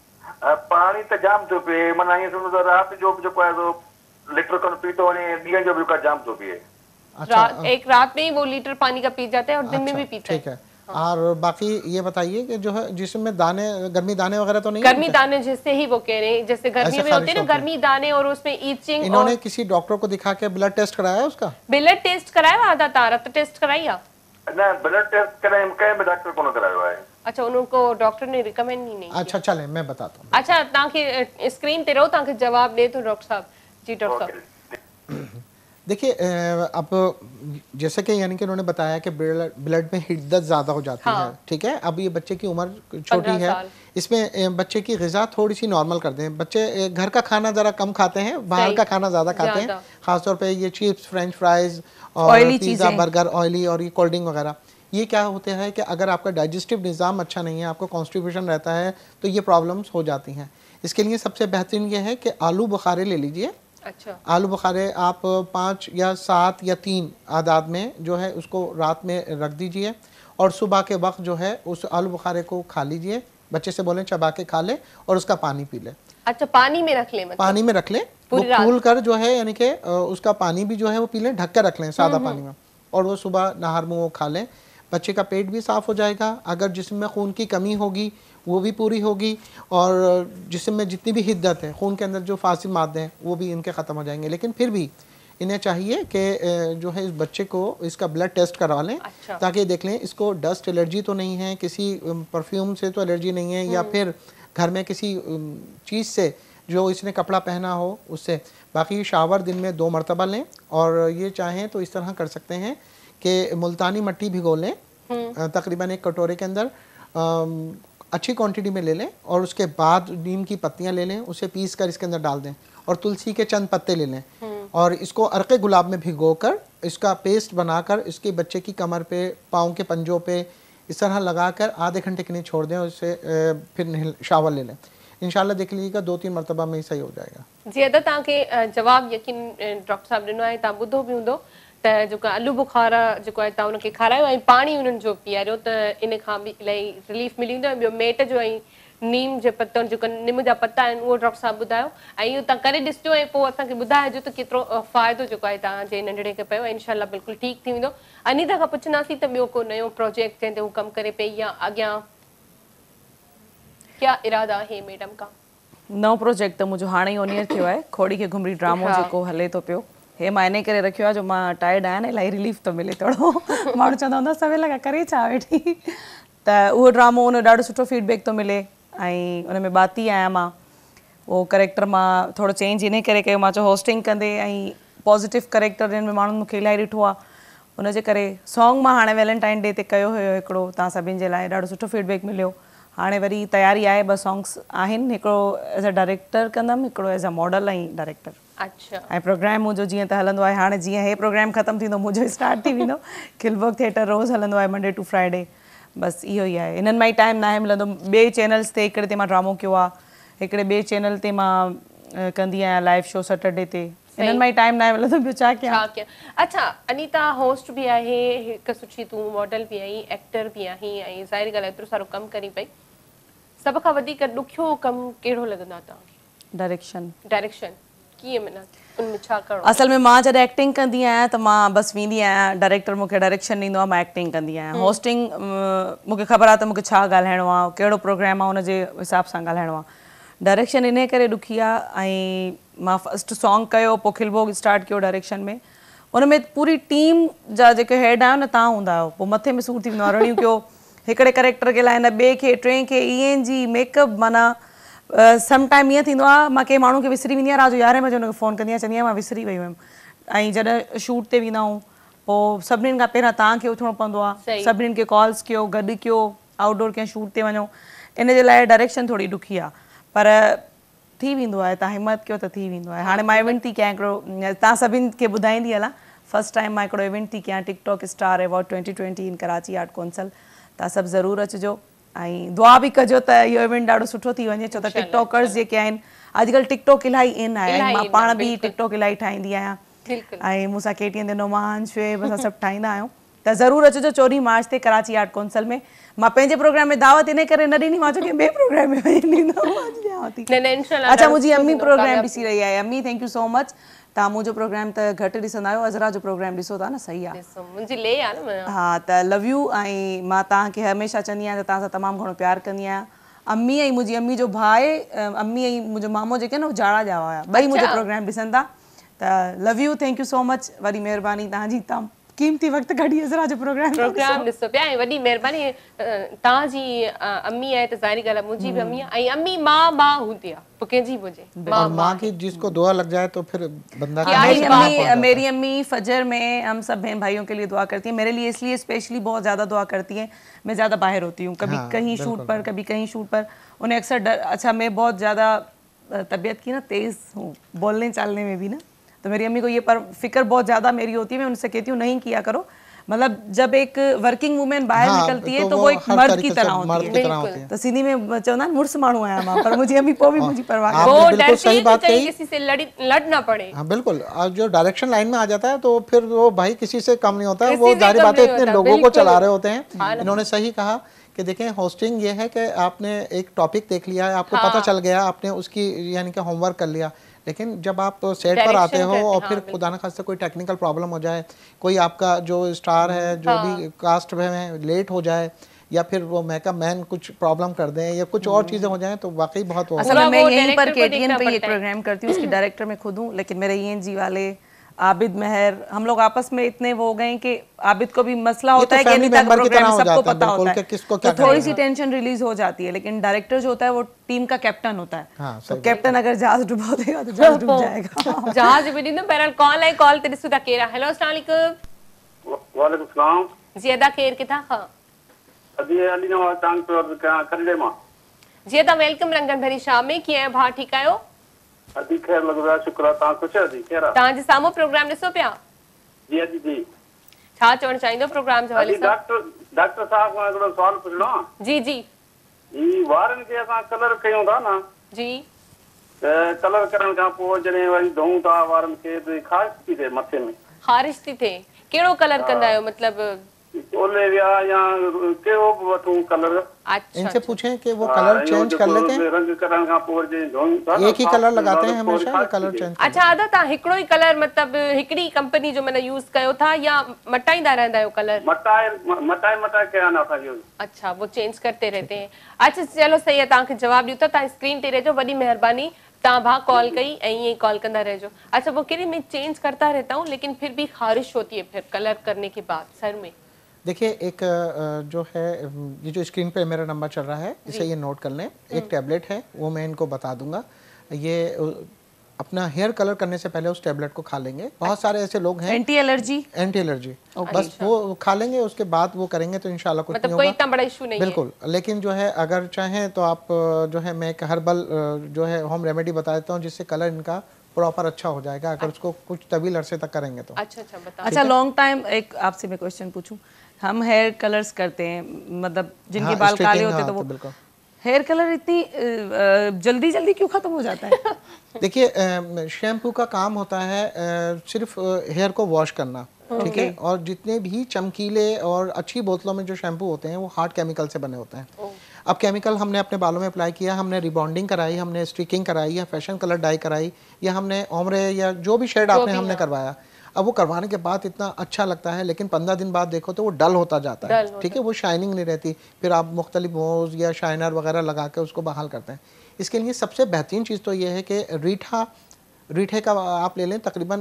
पानी त जाम थो पिए, माना ईअं सम्झो त राति जो बि जेको आहे सो लीटर खनि पी थो वञे, ॾींहं जो बि जाम थो पिए। अच्छा, एक रात में ही वो लीटर पानी का पी जाता है और दिन में भी पीता है। ठीक है। और बाकी ये बताइए कि जो है जिसमें दाने, गर्मी दाने वगैरह तो नहीं? गर्मी दाने जैसे ही वो कह रहे हैं, जैसे गर्मी में होते हैं ना गर्मी दाने, और उसमें ईचिंग। इन्होंने और... किसी डॉक्टर को दिखा के ब्लड टेस्ट कराया उसका? ब्लड टेस्ट कराया, आधा तारा तो टेस्ट कराया ना, ब्लड टेस्ट कराया कहीं डॉक्टर को कराया है। अच्छा, उनको डॉक्टर ने रिकमेंड ही नहीं। अच्छा चले मैं बताता हूँ। अच्छा, ताकि स्क्रीन पे रहो ताकि जवाब दे तो डॉक्टर साहब। जी डॉक्टर साहब देखिए, अब जैसे कि यानी कि उन्होंने बताया कि ब्लड में हिद्दत ज़्यादा हो जाती हाँ। है, ठीक है। अब ये बच्चे की उम्र छोटी है, इसमें बच्चे की ग़िज़ा थोड़ी सी नॉर्मल कर दें। बच्चे घर का खाना ज़रा कम खाते हैं, बाहर का खाना ज़्यादा खाते हैं, ख़ासतौर पे ये चिप्स, फ्रेंच फ्राइज़ और पिज़्ज़ा, बर्गर, ऑयली, और ये कोल्ड ड्रिंक वगैरह। ये क्या होते हैं कि अगर आपका डाइजेस्टिव निज़ाम अच्छा नहीं है, आपको कॉन्स्टिपेशन रहता है, तो ये प्रॉब्लम्स हो जाती हैं। इसके लिए सबसे बेहतरीन ये है कि आलू बुखारे ले लीजिए। अच्छा। आलू बुखारे आप पाँच या सात या तीन आदाद में जो है उसको रात में रख दीजिए, और सुबह के वक्त जो है उस आलू बुखारे को खा लीजिए। बच्चे से बोलें चबा के खा ले और उसका पानी पी ले। अच्छा, पानी में रख ले मतलब? पानी में रख ले, वो फूल कर जो है यानी कि उसका पानी भी जो है वो पी लें, ढक कर रख लें सादा पानी में, और वो सुबह नहार मुँह वो खा लें। बच्चे का पेट भी साफ़ हो जाएगा, अगर जिस्म में खून की कमी होगी वो भी पूरी होगी, और जिस्म में जितनी भी हिद्दत है, खून के अंदर जो फासिल मादे हैं वो भी इनके ख़त्म हो जाएंगे। लेकिन फिर भी इन्हें चाहिए कि जो है इस बच्चे को इसका ब्लड टेस्ट करवा लें। अच्छा। ताकि देख लें इसको डस्ट एलर्जी तो नहीं है, किसी परफ्यूम से तो एलर्जी नहीं है, या फिर घर में किसी चीज़ से जो इसने कपड़ा पहना हो उससे। बाकी शावर दिन में दो मरतबा लें, और ये चाहें तो इस तरह कर सकते हैं कि मुल्तानी मिट्टी भिगो लें तकरीबन एक कटोरे के अंदर, अच्छी क्वांटिटी में ले लें, और उसके बाद नीम की पत्तियां ले लें, उसे पीस कर इसके अंदर डाल दें, और तुलसी के चंद पत्ते ले लें, और इसको अरक़े गुलाब में भिगोकर इसका पेस्ट बनाकर इसके बच्चे की कमर पे, पाँव के पंजों पे इस तरह लगाकर आधे घंटे के लिए छोड़ दें, और उससे फिर शावर ले लें। इंशाल्लाह देख लीजिएगा दो तीन मरतबा में ही सही हो जाएगा। जी अदा तव्हांखे जवाब यकीन डॉक्टर साहब ॾिनो आहे, तव्हां ॿुधो बि हूंदो त त जेको आलू बुखारा जेको आहे तव्हां उनखे खारायो ऐं पाणी उन्हनि जो पीआरियो त इन खां बि इलाही रिलीफ मिली वेंदो। ऐं ॿियो मेट जो ऐं नीम जे पतनि जेको निम जा पता आहिनि उहो डॉक्टर साहिबु ॿुधायो ऐं इहो तव्हां करे ॾिसिजो ऐं पोइ असांखे ॿुधाइजो त केतिरो फ़ाइदो जेको आहे तव्हांजे नंढड़े खे पियो ऐं इनशाला बिल्कुलु ठीकु थी वेंदो। अनीता खां पुछंदासीं त ॿियो को नयो प्रोजेक्ट जंहिं ते हू कमु करे पई या अॻियां क्या इरादा आहे मैडम का? नओं प्रोजेक्ट त मुंहिंजो हाणे ई ओनियर थियो आहे, खोड़ी खे घुमरी ड्रामो जेको हले थो पियो। हे मां इन करे रखियो आहे जो मां टायर्ड आहियां न, इलाही रिलीफ थो मिले थोरो। माण्हू चवंदा हूंदा सवेल खां करे छा वेठी, त उहो ड्रामो उन ॾाढो सुठो फीडबैक थो मिले ऐं उन में बाती आहियां मां। उहो करेक्टर मां थोरो चेंज इन करे कयो, मां चयो होस्टिंग कंदे ऐं पॉज़िटिव करेक्टर जिन में माण्हुनि मूंखे इलाही ॾिठो आहे, उनजे करे सॉन्ग मां हाणे वैलेंटाइन डे ते कयो हुयो हिकिड़ो तव्हां सभिनि जे लाइ, ॾाढो सुठो फीडबैक मिलियो। हाणे वरी तयारी आहे, ॿ सॉन्ग्स आहिनि, हिकिड़ो एज़ अ डायरेक्टर कंदमि, हिकिड़ो एज़ अ मॉडल ऐं डायरेक्टर। अच्छा। ऐं प्रोग्राम मुंहिंजो जीअं त हलंदो आहे, हाणे जीअं हे प्रोग्राम ख़तमु थींदो मुंहिंजो स्टार्ट थी वेंदो। खिलबर्ग थिएटर रोज़ु हलंदो आहे मंडे टू फ्राइडे, बसि इहो ई आहे। इन्हनि मां ई टाइम न आहे मिलंदो। ॿिए चैनल्स ते हिकिड़े ते मां ड्रामो कयो आहे, हिकिड़े ॿिए चैनल ते मां कंदी आहियां लाइव शो सैटरडे ते, इन्हनि मां ई टाइम न आहे मिलंदो। ॿियो छा कयां? अच्छा अनीता होस्ट बि आहे, हिकु सुठी तूं मॉडल बि आहीं, एक्टर बि आहीं ऐं ज़ाहिर ॻाल्हि आहे एतिरो सारो कमु करी पई। सभ खां वधीक ॾुखियो कमु कहिड़ो लॻंदो आहे तव्हांखे? डायरेक्शन। डायरेक्शन कीअं माना उनमें छा करणो? असल में मां जॾहिं एक्टिंग कंदी आहियां त मां बसि वेंदी आहियां, डायरेक्टर मूंखे डायरेक्शन ॾींदो आहे, मां एक्टिंग कंदी आहियां। होस्टिंग मूंखे ख़बर आहे त मूंखे छा ॻाल्हाइणो आहे, कहिड़ो प्रोग्राम आहे, उनजे हिसाब सां ॻाल्हाइणो आहे। डायरेक्शन इन करे ॾुखी आहे ऐं मां फस्ट सॉन्ग कयो, पोइ खिलबो स्टार्ट कयो डायरेक्शन में। उन में पूरी टीम जा जेके हेड आहियो न तव्हां हूंदा आहियो, पोइ मथे में सूर थी वेंदो आहे। रड़ियूं कयो हिकिड़े करेक्टर खे लाइ न ॿिए खे टे खे ईअं जी मेकअप, माना सम टाइम ईअं थींदो आहे मां कंहिं माण्हू खे विसरी वेंदी आहियां, राति जो यारहें बजे हुनखे फ़ोन कंदी आहियां, चवंदी आहियां मां विसरी वई हुयमि। ऐं जॾहिं शूट ते वेंदा आहियूं पोइ सभिनीनि खां पहिरियां तव्हांखे उथिणो पवंदो आहे, सभिनीनि खे कॉल्स कयो, गॾु कयो, आउटडोर कंहिं शूट ते वञो। इन जे लाइ डायरेक्शन थोरी ॾुखी आहे, पर थी वेंदो आहे, तव्हां हिमत कयो त थी वेंदो आहे। हाणे मां इवेंट थी कयां हिकिड़ो, तव्हां सभिनि खे ॿुधाईंदी हलां, फस्ट टाइम मां हिकिड़ो इवेंट थी कयां, TikTok star award twenty twenty in Karachi art council. तव्हां सभु ज़रूरु अचिजो ऐं दुआ बि कजो त इहो इवेंट ॾाढो सुठो थी वञे, छो त टिकटॉकर्स जेके आहिनि अॼुकल्ह टिकटॉक इलाही इन आहे, मां पाण बि टिकटॉक इलाही ठाहींदी आहियां ऐं मूंसां केटी हंधि नोमान शुएब असां सभु ठाहींदा आहियूं। त ज़रूरु अचिजो चोॾहीं मार्च ते कराची आर्ट कौंसल में। मां पंहिंजे प्रोग्राम में दावत इन करे न ॾिनी, मां चयो की ॿिए प्रोग्राम में वञी ॾींदमि। अच्छा मुंहिंजी अम्मी प्रोग्राम ॾिसी रही आहे, अम्मी थैंक यू सो मच। तव्हां मुंहिंजो प्रोग्राम त घटि ॾिसंदा आहियो, अज़रा जो प्रोग्राम ॾिसो था न, सही आहे। हा त लव यू। ऐं मां तव्हांखे हमेशह चवंदी आहियां त तव्हां सां तमामु घणो प्यारु कंदी आहियां। अम्मी ऐं मुंहिंजी अम्मी जो भाउ आहे, अम्मी ऐं मुंहिंजो मामो जेके न जाड़ा जा हुआ, ॿई मुंहिंजो प्रोग्राम ॾिसनि था। त love you, thank you so much, वॾी महिरबानी तव्हांजी, तव्हां कीमती वक़्तु कढी अज़रा जो प्रोग्राम प्रोग्राम ॾिसो पिया ऐं वॾी महिरबानी। तव्हांजी अम्मी आहे त ज़ाहिरी ॻाल्हि आहे, मुंहिंजी बि अम्मी आहे ऐं अम्मी मां मां हूंदी आहे, पोइ कंहिंजी बि हुजे और माँ की जिसको दुआ लग जाए तो फिर बंदा मेरी अम्मी मेरी अम्मी फजर में हम सब बहन भाइयों के लिए दुआ करती हैं, मेरे लिए इसलिए स्पेशली बहुत ज़्यादा दुआ करती हैं। मैं ज़्यादा बाहर होती हूँ, कभी कहीं शूट पर, कभी कहीं शूट पर। उन्हें अक्सर डर, अच्छा मैं बहुत ज़्यादा तबीयत की ना तेज़ हूँ, बोलने चालने में भी ना, तो मेरी अम्मी को ये पर फिक्र बहुत ज़्यादा मेरी होती है। मैं उनसे कहती हूँ नहीं किया करो, मतलब जब एक वर्किंग वुमेन बाहर हाँ, निकलती है तो तो वो एक मर्द की तरह होती है, है। तो सीधी में चवंदा मुड़स माण्हू आया मां, पर मुझे अम्मी को भी मुझे परवाह नहीं। वो बिल्कुल सही बात कही, किसी से लड़ लड़ ना पड़े। हाँ बिल्कुल, और जो डायरेक्शन लाइन में आ जाता है तो फिर वो भाई किसी से कम नहीं होता है। वो जाहिर बात है इतने लोगों को चला रहे होते हैं। इन्होंने सही कहा कि देखें होस्टिंग ये है कि आपने एक टॉपिक देख लिया है, आपको पता चल गया, आपने उसकी यानी कि होमवर्क कर लिया, लेकिन जब आप सेट पर आते हो और फिर खुदा न खास्ता कोई टेक्निकल प्रॉब्लम हो जाए, कोई आपका जो स्टार है जो भी कास्ट में लेट हो जाए, या फिर वो मेकअप मैन कुछ प्रॉब्लम कर दें या कुछ और चीज़ें हो जाएं, तो वाकई बहुत हो। असल में मैं यहीं पर केटीएन पे ये प्रोग्राम करती हूँ, उसकी डायरेक्टर मैं खुद हूँ, लेकिन मेरे ई एन जी वाले आबिद मेहर, हम लोग आपस में इतने वो गए कि आबिद को भी मसला होता है कि अनीता का प्रोग्राम सबको पता होता है, तो थोड़ी सी टेंशन रिलीज हो जाती है। लेकिन डायरेक्टर जो होता है वो टीम का कैप्टन होता है, हाँ, तो कैप्टन अगर जहाज डुबा देगा तो जहाज डूब जाएगा। जहाज भी नहीं, बहरहाल कॉल है, कॉल ते ॾिसो था केरु आहे। हेलो अस्सलाम वालेकुम। वालेकुम सलाम जी, अदा केर किथां खां? अदी अली नवा टांग पे खरीदे मां जी। अदा वेलकम रंगन भरी शाम में, कीअं भाउ ठीकु आहियो? अदी खैर लॻो, शुक्र आहे, तव्हां कुझु अदी खैर आहे? तव्हांजे साम्हूं प्रोग्राम ॾिसो पिया? जी अदी जी। छा चवणु चाहींदो प्रोग्राम जे हवाले सां? डॉक्टर डॉक्टर साहब खां हिकिड़ो सवाल पुछणो आहे। जी जी। ई वारनि खे असां कलर कयूं था न जी, त कलर करण खां पोइ जॾहिं वरी धोऊं था वारनि खे त ख़ारिश थी थिए मथे में, ख़ारिश थी थिए, केड़ो कलर कंदा आयो मतलब ओलेविया या केड़ो वठूं कलर? अच्छा इनसे पूछें कि वो कलर चेंज कर लेते हैं, रंग करण का पोर जे एक ही कलर लगाते हैं हमेशा, कलर चेंज। अच्छा आदत ता हिकड़ो ही कलर मतलब हिकड़ी कंपनी जो मैंने यूज कयो था या मटाईंदा रहंदा आयो कलर? मटाए मटाए मटाए के आना था जो। अच्छा वो चेंज करते रहते हैं। अच्छा चलो सही है, ताके जवाब दियो ता स्क्रीन ते रहो, बड़ी मेहरबानी ता भा कॉल कई यही कॉल करना रह जो। अच्छा वो कह रही मैं चेंज करता रहता हूँ लेकिन फिर भी खारिश होती है फिर कलर करने के बाद सर में। देखिए एक जो है ये जो स्क्रीन पे मेरा नंबर चल रहा है इसे ये नोट कर लें, एक टैबलेट है वो मैं इनको बता दूंगा, ये अपना हेयर कलर करने से पहले उस टैबलेट को खा लेंगे। बहुत सारे ऐसे लोग हैं एंटी एलर्जी एंटी एलर्जी बस वो खा लेंगे, उसके बाद वो करेंगे तो इंशाल्लाह कुछ मतलब नहीं कोई होगा, इतना बड़ा इशू नहीं बिल्कुल। लेकिन जो है अगर चाहें तो आप जो है मैं एक हर्बल जो है होम रेमेडी बता देता हूँ जिससे कलर इनका प्रॉपर अच्छा हो जाएगा अगर उसको कुछ तवील अरसे तक करेंगे तो। अच्छा अच्छा बता। अच्छा लॉन्ग टाइम एक आपसे मैं क्वेश्चन पूछूं, हम हेयर कलर्स करते हैं मतलब जिनके हाँ, बाल काले होते हाँ, तो वो बिल्कुल हेयर कलर इतनी जल्दी जल्दी क्यों खत्म हो जाता है? देखिए शैम्पू का काम होता है आ, सिर्फ हेयर को वॉश करना, ठीक है, और जितने भी चमकीले और अच्छी बोतलों में जो शैम्पू होते हैं वो हार्ड केमिकल से बने होते हैं। अब केमिकल हमने अपने बालों में अप्लाई किया, हमने रिबॉन्डिंग कराई, हमने स्ट्रिकिंग कराई या फैशन कलर डाई कराई या हमने ओमरे या जो भी शेड आपने हमने करवाया, अब वो करवाने के बाद इतना अच्छा लगता है लेकिन पंद्रह दिन बाद देखो तो वो डल होता जाता है, ठीक है, वो शाइनिंग नहीं रहती। फिर आप मुख्तलिफ मोज या शाइनर वगैरह लगा के उसको बहाल करते हैं। इसके लिए सबसे बेहतरीन चीज़ तो ये है कि रीठा रीठे का आप ले लें तकरीबन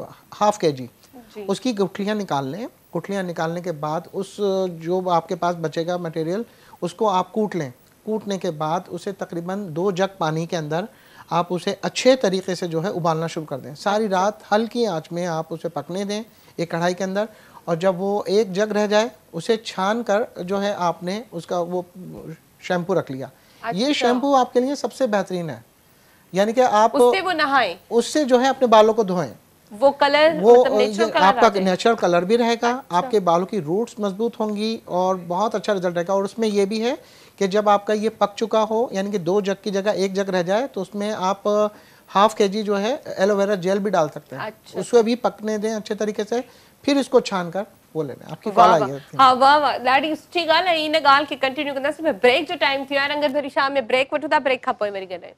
हाफ के जी, उसकी गुठलियाँ निकाल लें। गुठलियाँ निकालने के बाद उस जो आपके पास बचेगा मटेरियल उसको आप कूट लें। कूटने के बाद उसे तकरीबन दो जग पानी के अंदर आप उसे अच्छे तरीके से जो है उबालना शुरू कर दें। सारी रात हल्की आंच में आप उसे पकने दें एक कढ़ाई के अंदर, और जब वो एक जग रह जाए उसे छान कर जो है आपने उसका वो शैम्पू रख लिया। अच्छा। ये शैम्पू आपके लिए सबसे बेहतरीन है, यानी कि आप उससे वो नहाएं, उससे जो है अपने बालों को धोएं, वो कलर वो मतलब नेचुरल कलर आपका नेचुरल कलर भी रहेगा। अच्छा। आपके बालों की रूट्स मजबूत होंगी और बहुत अच्छा रिजल्ट रहेगा। और उसमें ये भी है कि जब आपका ये पक चुका हो, यानी कि दो जग की जगह एक जग रह जाए, तो उसमें आप हाफ के जी जो है एलोवेरा जेल भी डाल सकते हैं। अच्छा। उसको भी पकने दें अच्छे तरीके से, फिर इसको छान कर वो लेना। आपकी कॉल आई है। हाँ वाह वाह ॾाढी सुठी ॻाल्हि आहे। इन ॻाल्हि खे कंटिन्यू कंदासीं। ब्रेक जो टाइम थियो आहे, रंगत भरी शाम में ब्रेक वठूं था, ब्रेक खां पोइ वरी गॾु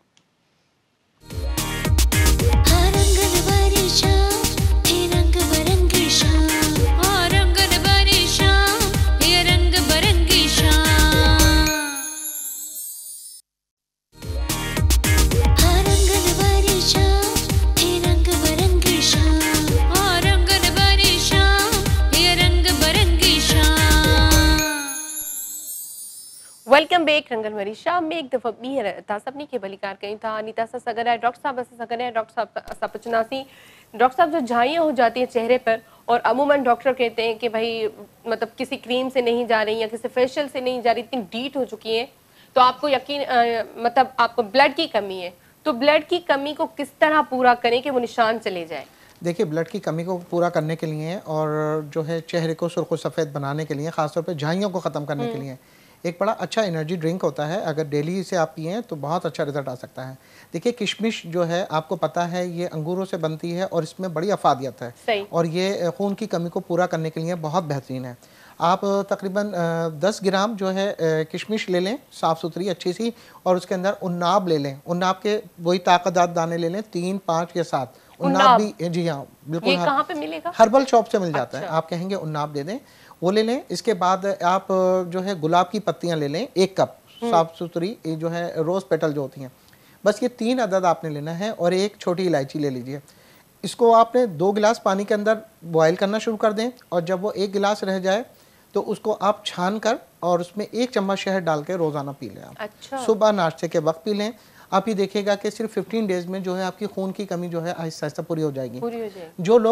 वेलकम बैक रंगन भरी शाम में एक दफ़ा ॿीहर तव्हां सभिनी खे भलीकार कयूं था। अनीता सां सां गॾु आहे डॉक्टर साहब असां सां गॾु आहे। डॉक्टर साहब असां पुछंदासीं, डॉक्टर साहब जो झाइयाँ हो जाती हैं चेहरे पर और अमूमन डॉक्टर कहते हैं कि भाई मतलब किसी क्रीम से नहीं जा रही या किसी फेशियल से नहीं जा रही, इतनी डीट हो चुकी हैं, तो आपको यकीन मतलब आपको ब्लड की कमी है, तो ब्लड की कमी को किस तरह पूरा करें कि वो निशान चले जाए? देखिए ब्लड की कमी को पूरा करने के लिए और जो है चेहरे को सुर्ख सफ़ेद बनाने के लिए, ख़ासतौर पर झाइयों को ख़त्म करने के लिए एक बड़ा अच्छा एनर्जी ड्रिंक होता है। अगर डेली इसे आप पिएं तो बहुत अच्छा रिजल्ट आ सकता है। देखिए किशमिश जो है आपको पता है ये अंगूरों से बनती है और इसमें बड़ी अफादियत है। सही। और ये खून की कमी को पूरा करने के लिए बहुत बेहतरीन है। आप तकरीबन दस ग्राम जो है किशमिश ले लें, साफ़ सुथरी अच्छी सी, और उसके अंदर उन्नाब ले लें। उन्नाब के वही ताकतदार दाने ले लें, तीन पाँच या सात उन्नाब भी। जी हाँ बिल्कुल। ये कहाँ पे मिलेगा? हर्बल शॉप से मिल जाता है। आप कहेंगे उन्नाब दे दें, वो ले लें। इसके बाद आप जो है गुलाब की पत्तियां ले लें, एक कप साफ सुथरी जो है रोज़ पेटल जो होती हैं, बस ये तीन अदद आपने लेना है। और एक छोटी इलायची ले लीजिए। इसको आपने दो गिलास पानी के अंदर बॉयल करना शुरू कर दें, और जब वो एक गिलास रह जाए तो उसको आप छान कर और उसमें एक चम्मच शहद डाल के रोज़ाना पी लें आप। अच्छा। सुबह नाश्ते के वक्त पी लें। आप ये देखिएगा कि सिर्फ पंद्रह डेज में जो है आपकी खून की कमी जो है आहिस्ता आहिस्ता पूरी हो जाएगी। पूरी हो जाएगी। जो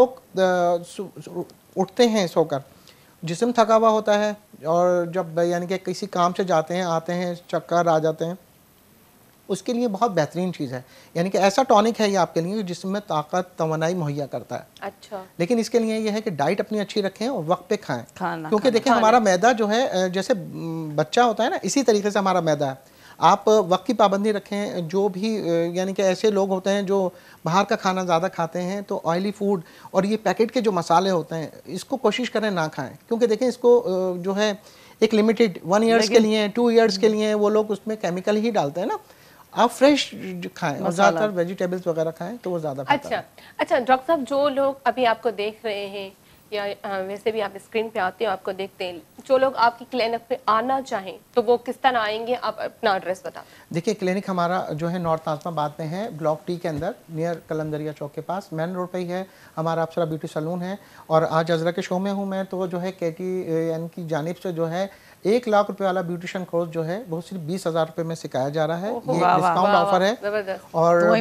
लोग उठते हैं सोकर, जिस्म थका हुआ होता है, और जब यानी कि किसी काम से जाते हैं आते हैं चक्कर आ जाते हैं, उसके लिए बहुत बेहतरीन चीज़ है। यानी कि ऐसा टॉनिक है ये आपके लिए जिसमें ताकत तवानाई मुहैया करता है। अच्छा। लेकिन इसके लिए ये है कि डाइट अपनी अच्छी रखें और वक्त पे खाएं, क्योंकि देखिए हमारा मैदा जो है जैसे बच्चा होता है ना, इसी तरीके से हमारा मैदा है। आप वक्त की पाबंदी रखें। जो भी यानी कि ऐसे लोग होते हैं जो बाहर का खाना ज़्यादा खाते हैं, तो ऑयली फूड और ये पैकेट के जो मसाले होते हैं इसको कोशिश करें ना खाएं, क्योंकि देखें इसको जो है एक लिमिटेड वन ईयर्स के लिए, टू ईयर्स के लिए वो लोग उसमें केमिकल ही डालते हैं ना। आप फ्रेश खाएं और ज़्यादातर वेजिटेबल्स वगैरह खाएं तो वो ज़्यादा बेहतर है। अच्छा अच्छा डॉक्टर साहब, जो लोग अभी आपको देख रहे हैं या वैसे भी आप स्क्रीन पे आते हो, आपको देखते हैं, जो लोग आपकी क्लिनिक पे आना चाहें तो वो किस तरह आएंगे? आप अपना एड्रेस बता। देखिए क्लिनिक हमारा जो है नॉर्थ नाज़िमाबाद में है, ब्लॉक टी के अंदर, नियर कलंदरिया चौक के पास, मेन रोड पे ही है। हमारा अप्सरा ब्यूटी सैलून है और आज अजरा के शो में हूँ मैं, तो जो है केटी यानी की जानिब से जो है एक लाख रुपए वाला ब्यूटिशियन कोर्स जो है वो सिर्फ बीस हजार रुपए में सिखाया जा रहा है। ये डिस्काउंट ऑफर है और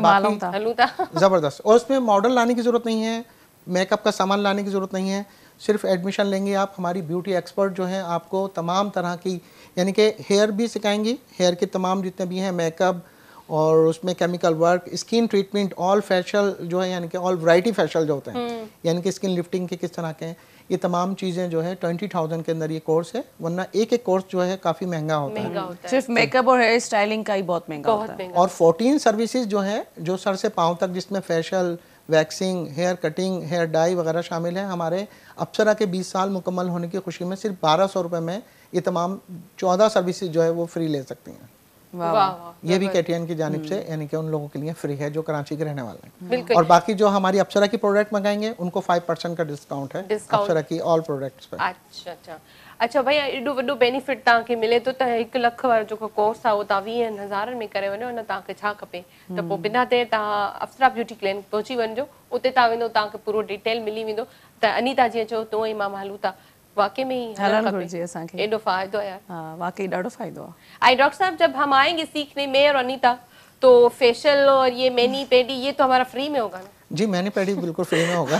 बाकी ज़बरदस्त। और इसमें मॉडल लाने की ज़रूरत नहीं है, मेकअप का सामान लाने की ज़रूरत नहीं है, सिर्फ एडमिशन लेंगे आप। हमारी ब्यूटी एक्सपर्ट जो हैं आपको तमाम तरह की यानी कि हेयर भी सिखाएंगी, हेयर के तमाम जितने भी हैं, मेकअप और उसमें chemical work, skin treatment, all facial जो है यानी कि ऑल वैरायटी फेशियल जो होते हैं यानी कि स्किन लिफ्टिंग के किस तरह के हैं, ये तमाम चीज़ें जो है ट्वेंटी थाउजेंड के अंदर ये कोर्स है, वरना एक एक कोर्स जो है काफ़ी महंगा होता है, होता है। सिर्फ मेकअप और हेयर स्टाइलिंग का ही बहुत महंगा होता है। और फोर्टीन सर्विसेज जो है जो सर से पाँव तक, जिसमें facial, waxing, hair cutting, hair dye वगैरह शामिल है। हमारे अप्सरा के बीस साल मुकम्मल होने की खुशी में सिर्फ बारह सौ रुपये में ये तमाम चौदह सर्विसेज जो है वो फ्री ले सकती हैं। वाह वाह, ये भी केटीएन की जानिब से यानी कि उन लोगों के लिए फ्री है जो कराची के रहने वाले हैं। और बाकी जो हमारी अप्सरा की प्रोडक्ट मंगाएंगे उनको फाइव परसेंट का डिस्काउंट है अप्सरा की ऑल प्रोडक्ट्स पर। अच्छा अच्छा अच्छा भैया, एडो वॾो बेनिफिट तव्हांखे मिले थो त हिकु लख वारो जेको कोर्स आहे उहो तव्हां वीह हज़ारनि में करे वञो, न तव्हांखे छा खपे त पोइ बिना देरि तव्हां अप्सरा ब्यूटी क्लिनिक पहुची वञिजो, उते तव्हां वेंदो तव्हांखे पूरो डिटेल मिली वेंदो। त अनीता जीअं चयो तो ई मां हलूं था, वाकई में ही हलणु घुरिजे असांखे, एॾो फ़ाइदो आहे यार। हाँ वाकई ॾाढो फ़ाइदो आहे। आई डॉक्टर साहब, जब हम आएंगे सीखने में और अनीता, तो फेशियल और ये मैनी पेडी ये तो हमारा फ्री में होगा ना? जी मैनी पेडी बिल्कुल फ्री में होगा।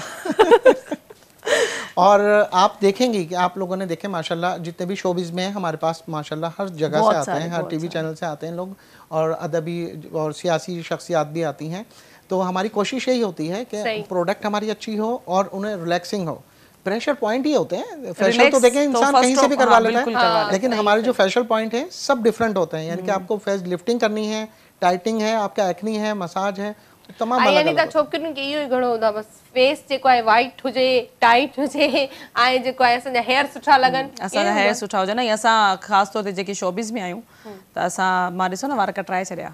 और आप देखेंगे कि आप लोगों ने देखे माशाल्लाह जितने भी शोबिज़ में हमारे पास माशाल्लाह हर जगह से आते हैं, हर टीवी चैनल से आते हैं लोग, और अदबी और सियासी शख्सियात भी आती हैं। तो हमारी कोशिश यही होती है कि प्रोडक्ट हमारी अच्छी हो और उन्हें रिलैक्सिंग हो। प्रेशर पॉइंट ही होते हैं, फेशियल तो देखें इंसान कहीं से भी करवा लेता है, लेकिन हमारे जो फेशियल पॉइंट है सब डिफरेंट होते हैं। यानी कि आपको फेस लिफ्टिंग करनी है, टाइटिंग है, आपका एक्नी है, मसाज है, तमाम अलग अलग। यानी छोकिरियुनि खे इहो ई घणो हूंदो आहे, बस फेस जेको आहे वाइट हुजे, टाइट हुजे, ऐं जेको आहे असांजा हेयर सुठा लॻनि, असांजा हेयर सुठा हुजनि। ऐं असां ख़ासि तौर ते जेके शोबिज़ में आहियूं त असां, मां ॾिसो न वार कटराए छॾिया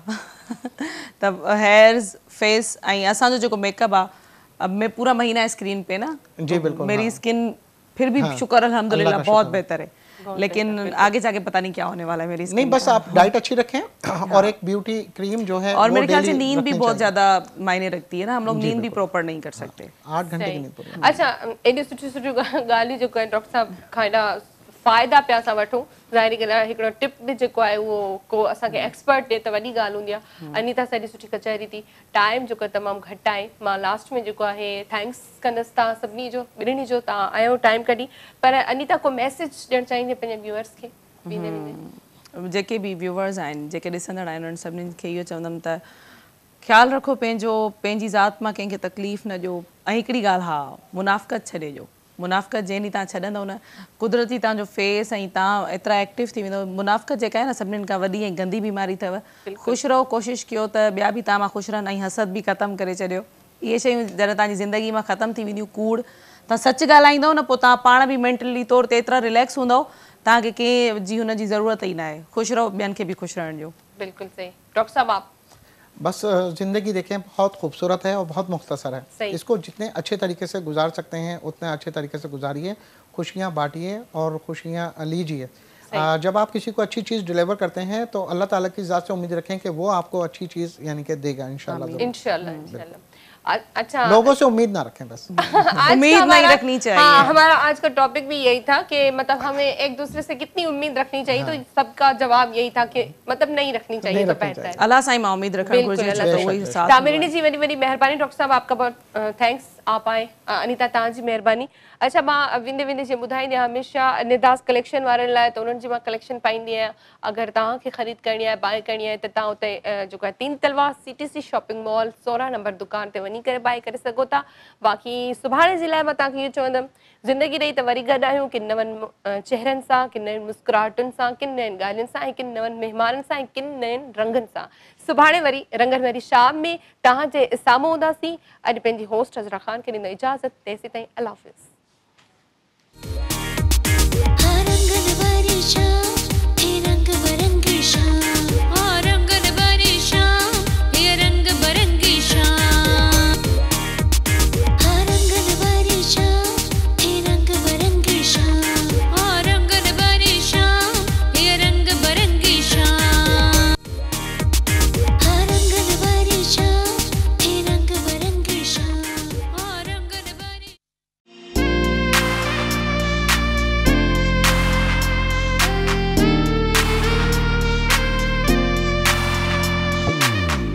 त हेयर्स, फेस ऐं असांजो जेको मेकअप आहे, अब मैं पूरा महीना स्क्रीन पे ना, जी बिल्कुल, मेरी स्किन फिर भी शुक्र अल्हम्दुलिल्लाह बहुत बेहतर है, लेकिन आगे जाके पता नहीं क्या होने वाला है मेरी स्किन। नहीं बस आप डाइट अच्छी रखें और एक ब्यूटी क्रीम जो है, और मेरे ख्याल से नींद भी बहुत ज्यादा मायने रखती है ना, हम लोग नींद भी प्रॉपर नहीं कर सकते, आठ घंटे की नींद पूरी। अच्छा, एॾी सुठी सुठी ॻाल्हियूं जेको आहे डॉक्टर साहब खां एॾा फ़ाइदा पिया असां वठूं, ज़ाहिरी ॻाल्हि आहे हिकिड़ो टिप बि जेको आहे उहो को असांखे एक्सपर्ट ॾिए त वॾी ॻाल्हि हूंदी आहे। अनीता सां एॾी सुठी कचहरी थी, टाइम जेको तमामु घटि आहे। मां लास्ट में जेको आहे थैंक्स कंदसि तव्हां सभिनी जो, ॿिन्हिनि जो, तव्हां आयो टाइम कढी। पर अनीता को मैसेज ॾियणु चाहींदे पंहिंजे व्यूअर्स खे? वेंदे वेंदे जेके बि व्यूअर्स आहिनि, जेके ॾिसंदड़ आहिनि, उन्हनि सभिनीनि खे इहो चवंदमि त ख़्यालु रखो पंहिंजो, पंहिंजी ज़ात मां कंहिंखे तकलीफ़ न ॾियो। ऐं हिकिड़ी ॻाल्हि, हा मुनाफ़क़त छॾे ॾियो। मुनाफ़क़त जंहिं ॾींहुं तव्हां छॾंदव न, कुदरती तव्हांजो फेस ऐं तव्हां एतिरा एक्टिव थी वेंदव। मुनाफ़क़त जेका आहे न सभिनीनि खां वॾी ऐं गंदी बीमारी अथव। ख़ुशि रहो, कोशिशि कयो त ॿिया बि तव्हां मां ख़ुशि रहनि, ऐं हसद बि ख़तमु करे छॾियो। इहे शयूं जॾहिं तव्हांजी ज़िंदगी मां ख़तमु थी वेंदियूं, कूड़, तव्हां सच ॻाल्हाईंदव न, पोइ तव्हां पाण बि मेंटली तौर ते एतिरा रिलैक्स हूंदव, तव्हांखे कंहिं जी हुन जी ज़रूरत ई न आहे। ख़ुशि रहो, ॿियनि खे बि ख़ुशि रहण ॾियो। बिल्कुलु सही। डॉक्टर साहब आप? बस ज़िंदगी देखें बहुत खूबसूरत है और बहुत मुख्तसर है, इसको जितने अच्छे तरीके से गुजार सकते हैं उतने अच्छे तरीके से गुजारिए, खुशियाँ बांटिए और खुशियाँ लीजिए। जब आप किसी को अच्छी चीज़ डिलीवर करते हैं तो अल्लाह ताला की ज़ात से उम्मीद रखें कि वो आपको अच्छी चीज़ यानी कि देगा इंशाल्लाह। इंशाल्लाह इंशाल्लाह। अच्छा, लोगों से उम्मीद ना रखें, बस उम्मीद नहीं रखनी चाहिए। हाँ, हमारा आज का टॉपिक भी यही था कि मतलब हमें एक दूसरे से कितनी उम्मीद रखनी चाहिए। हाँ। तो सबका जवाब यही था कि मतलब नहीं रखनी चाहिए, तो बेहतर है। अल्लाह साईं मां उम्मीद रखण घुरिजे, तो वही साथ। तामिरनी जी वॾी वॾी महिरबानी। डॉक्टर साहब आपका बहुत थैंक्स, आप आए। अनीता तव्हांजी महिरबानी। अच्छा, मां वेंदे वेंदे जे ॿुधाईंदी आहियां, हमेशह निदास कलेक्शन वारनि लाइ त उन्हनि जी मां कलेक्शन पाईंदी आहियां। अगरि तव्हांखे ख़रीद करणी आहे, बाय करणी आहे, त तव्हां उते जेको आहे Teen Talwar C T C shopping mall सोरहं नंबर दुकान ते वञी वञी करे बाए करे सघो था। बाक़ी सुभाणे जे लाइ मां तव्हांखे इहो चवंदमि, ज़िंदगी ॾेई त वरी गॾु आहियूं किन नवनि चेहरनि सां, किन नयुनि मुस्कुराहटुनि सां, किन नयुनि ॻाल्हियुनि सां ऐं किन नवनि महिमाननि सां ऐं किन नयुनि रंगनि सां। सुभाणे वरी रंगनि वारी शाम में तव्हांजे साम्हूं हूंदासीं। अॼु पंहिंजी होस्ट अज़रा ख़ान खे ॾींदो इजाज़त, तेसीं ताईं अल्लाह हाफ़िज़।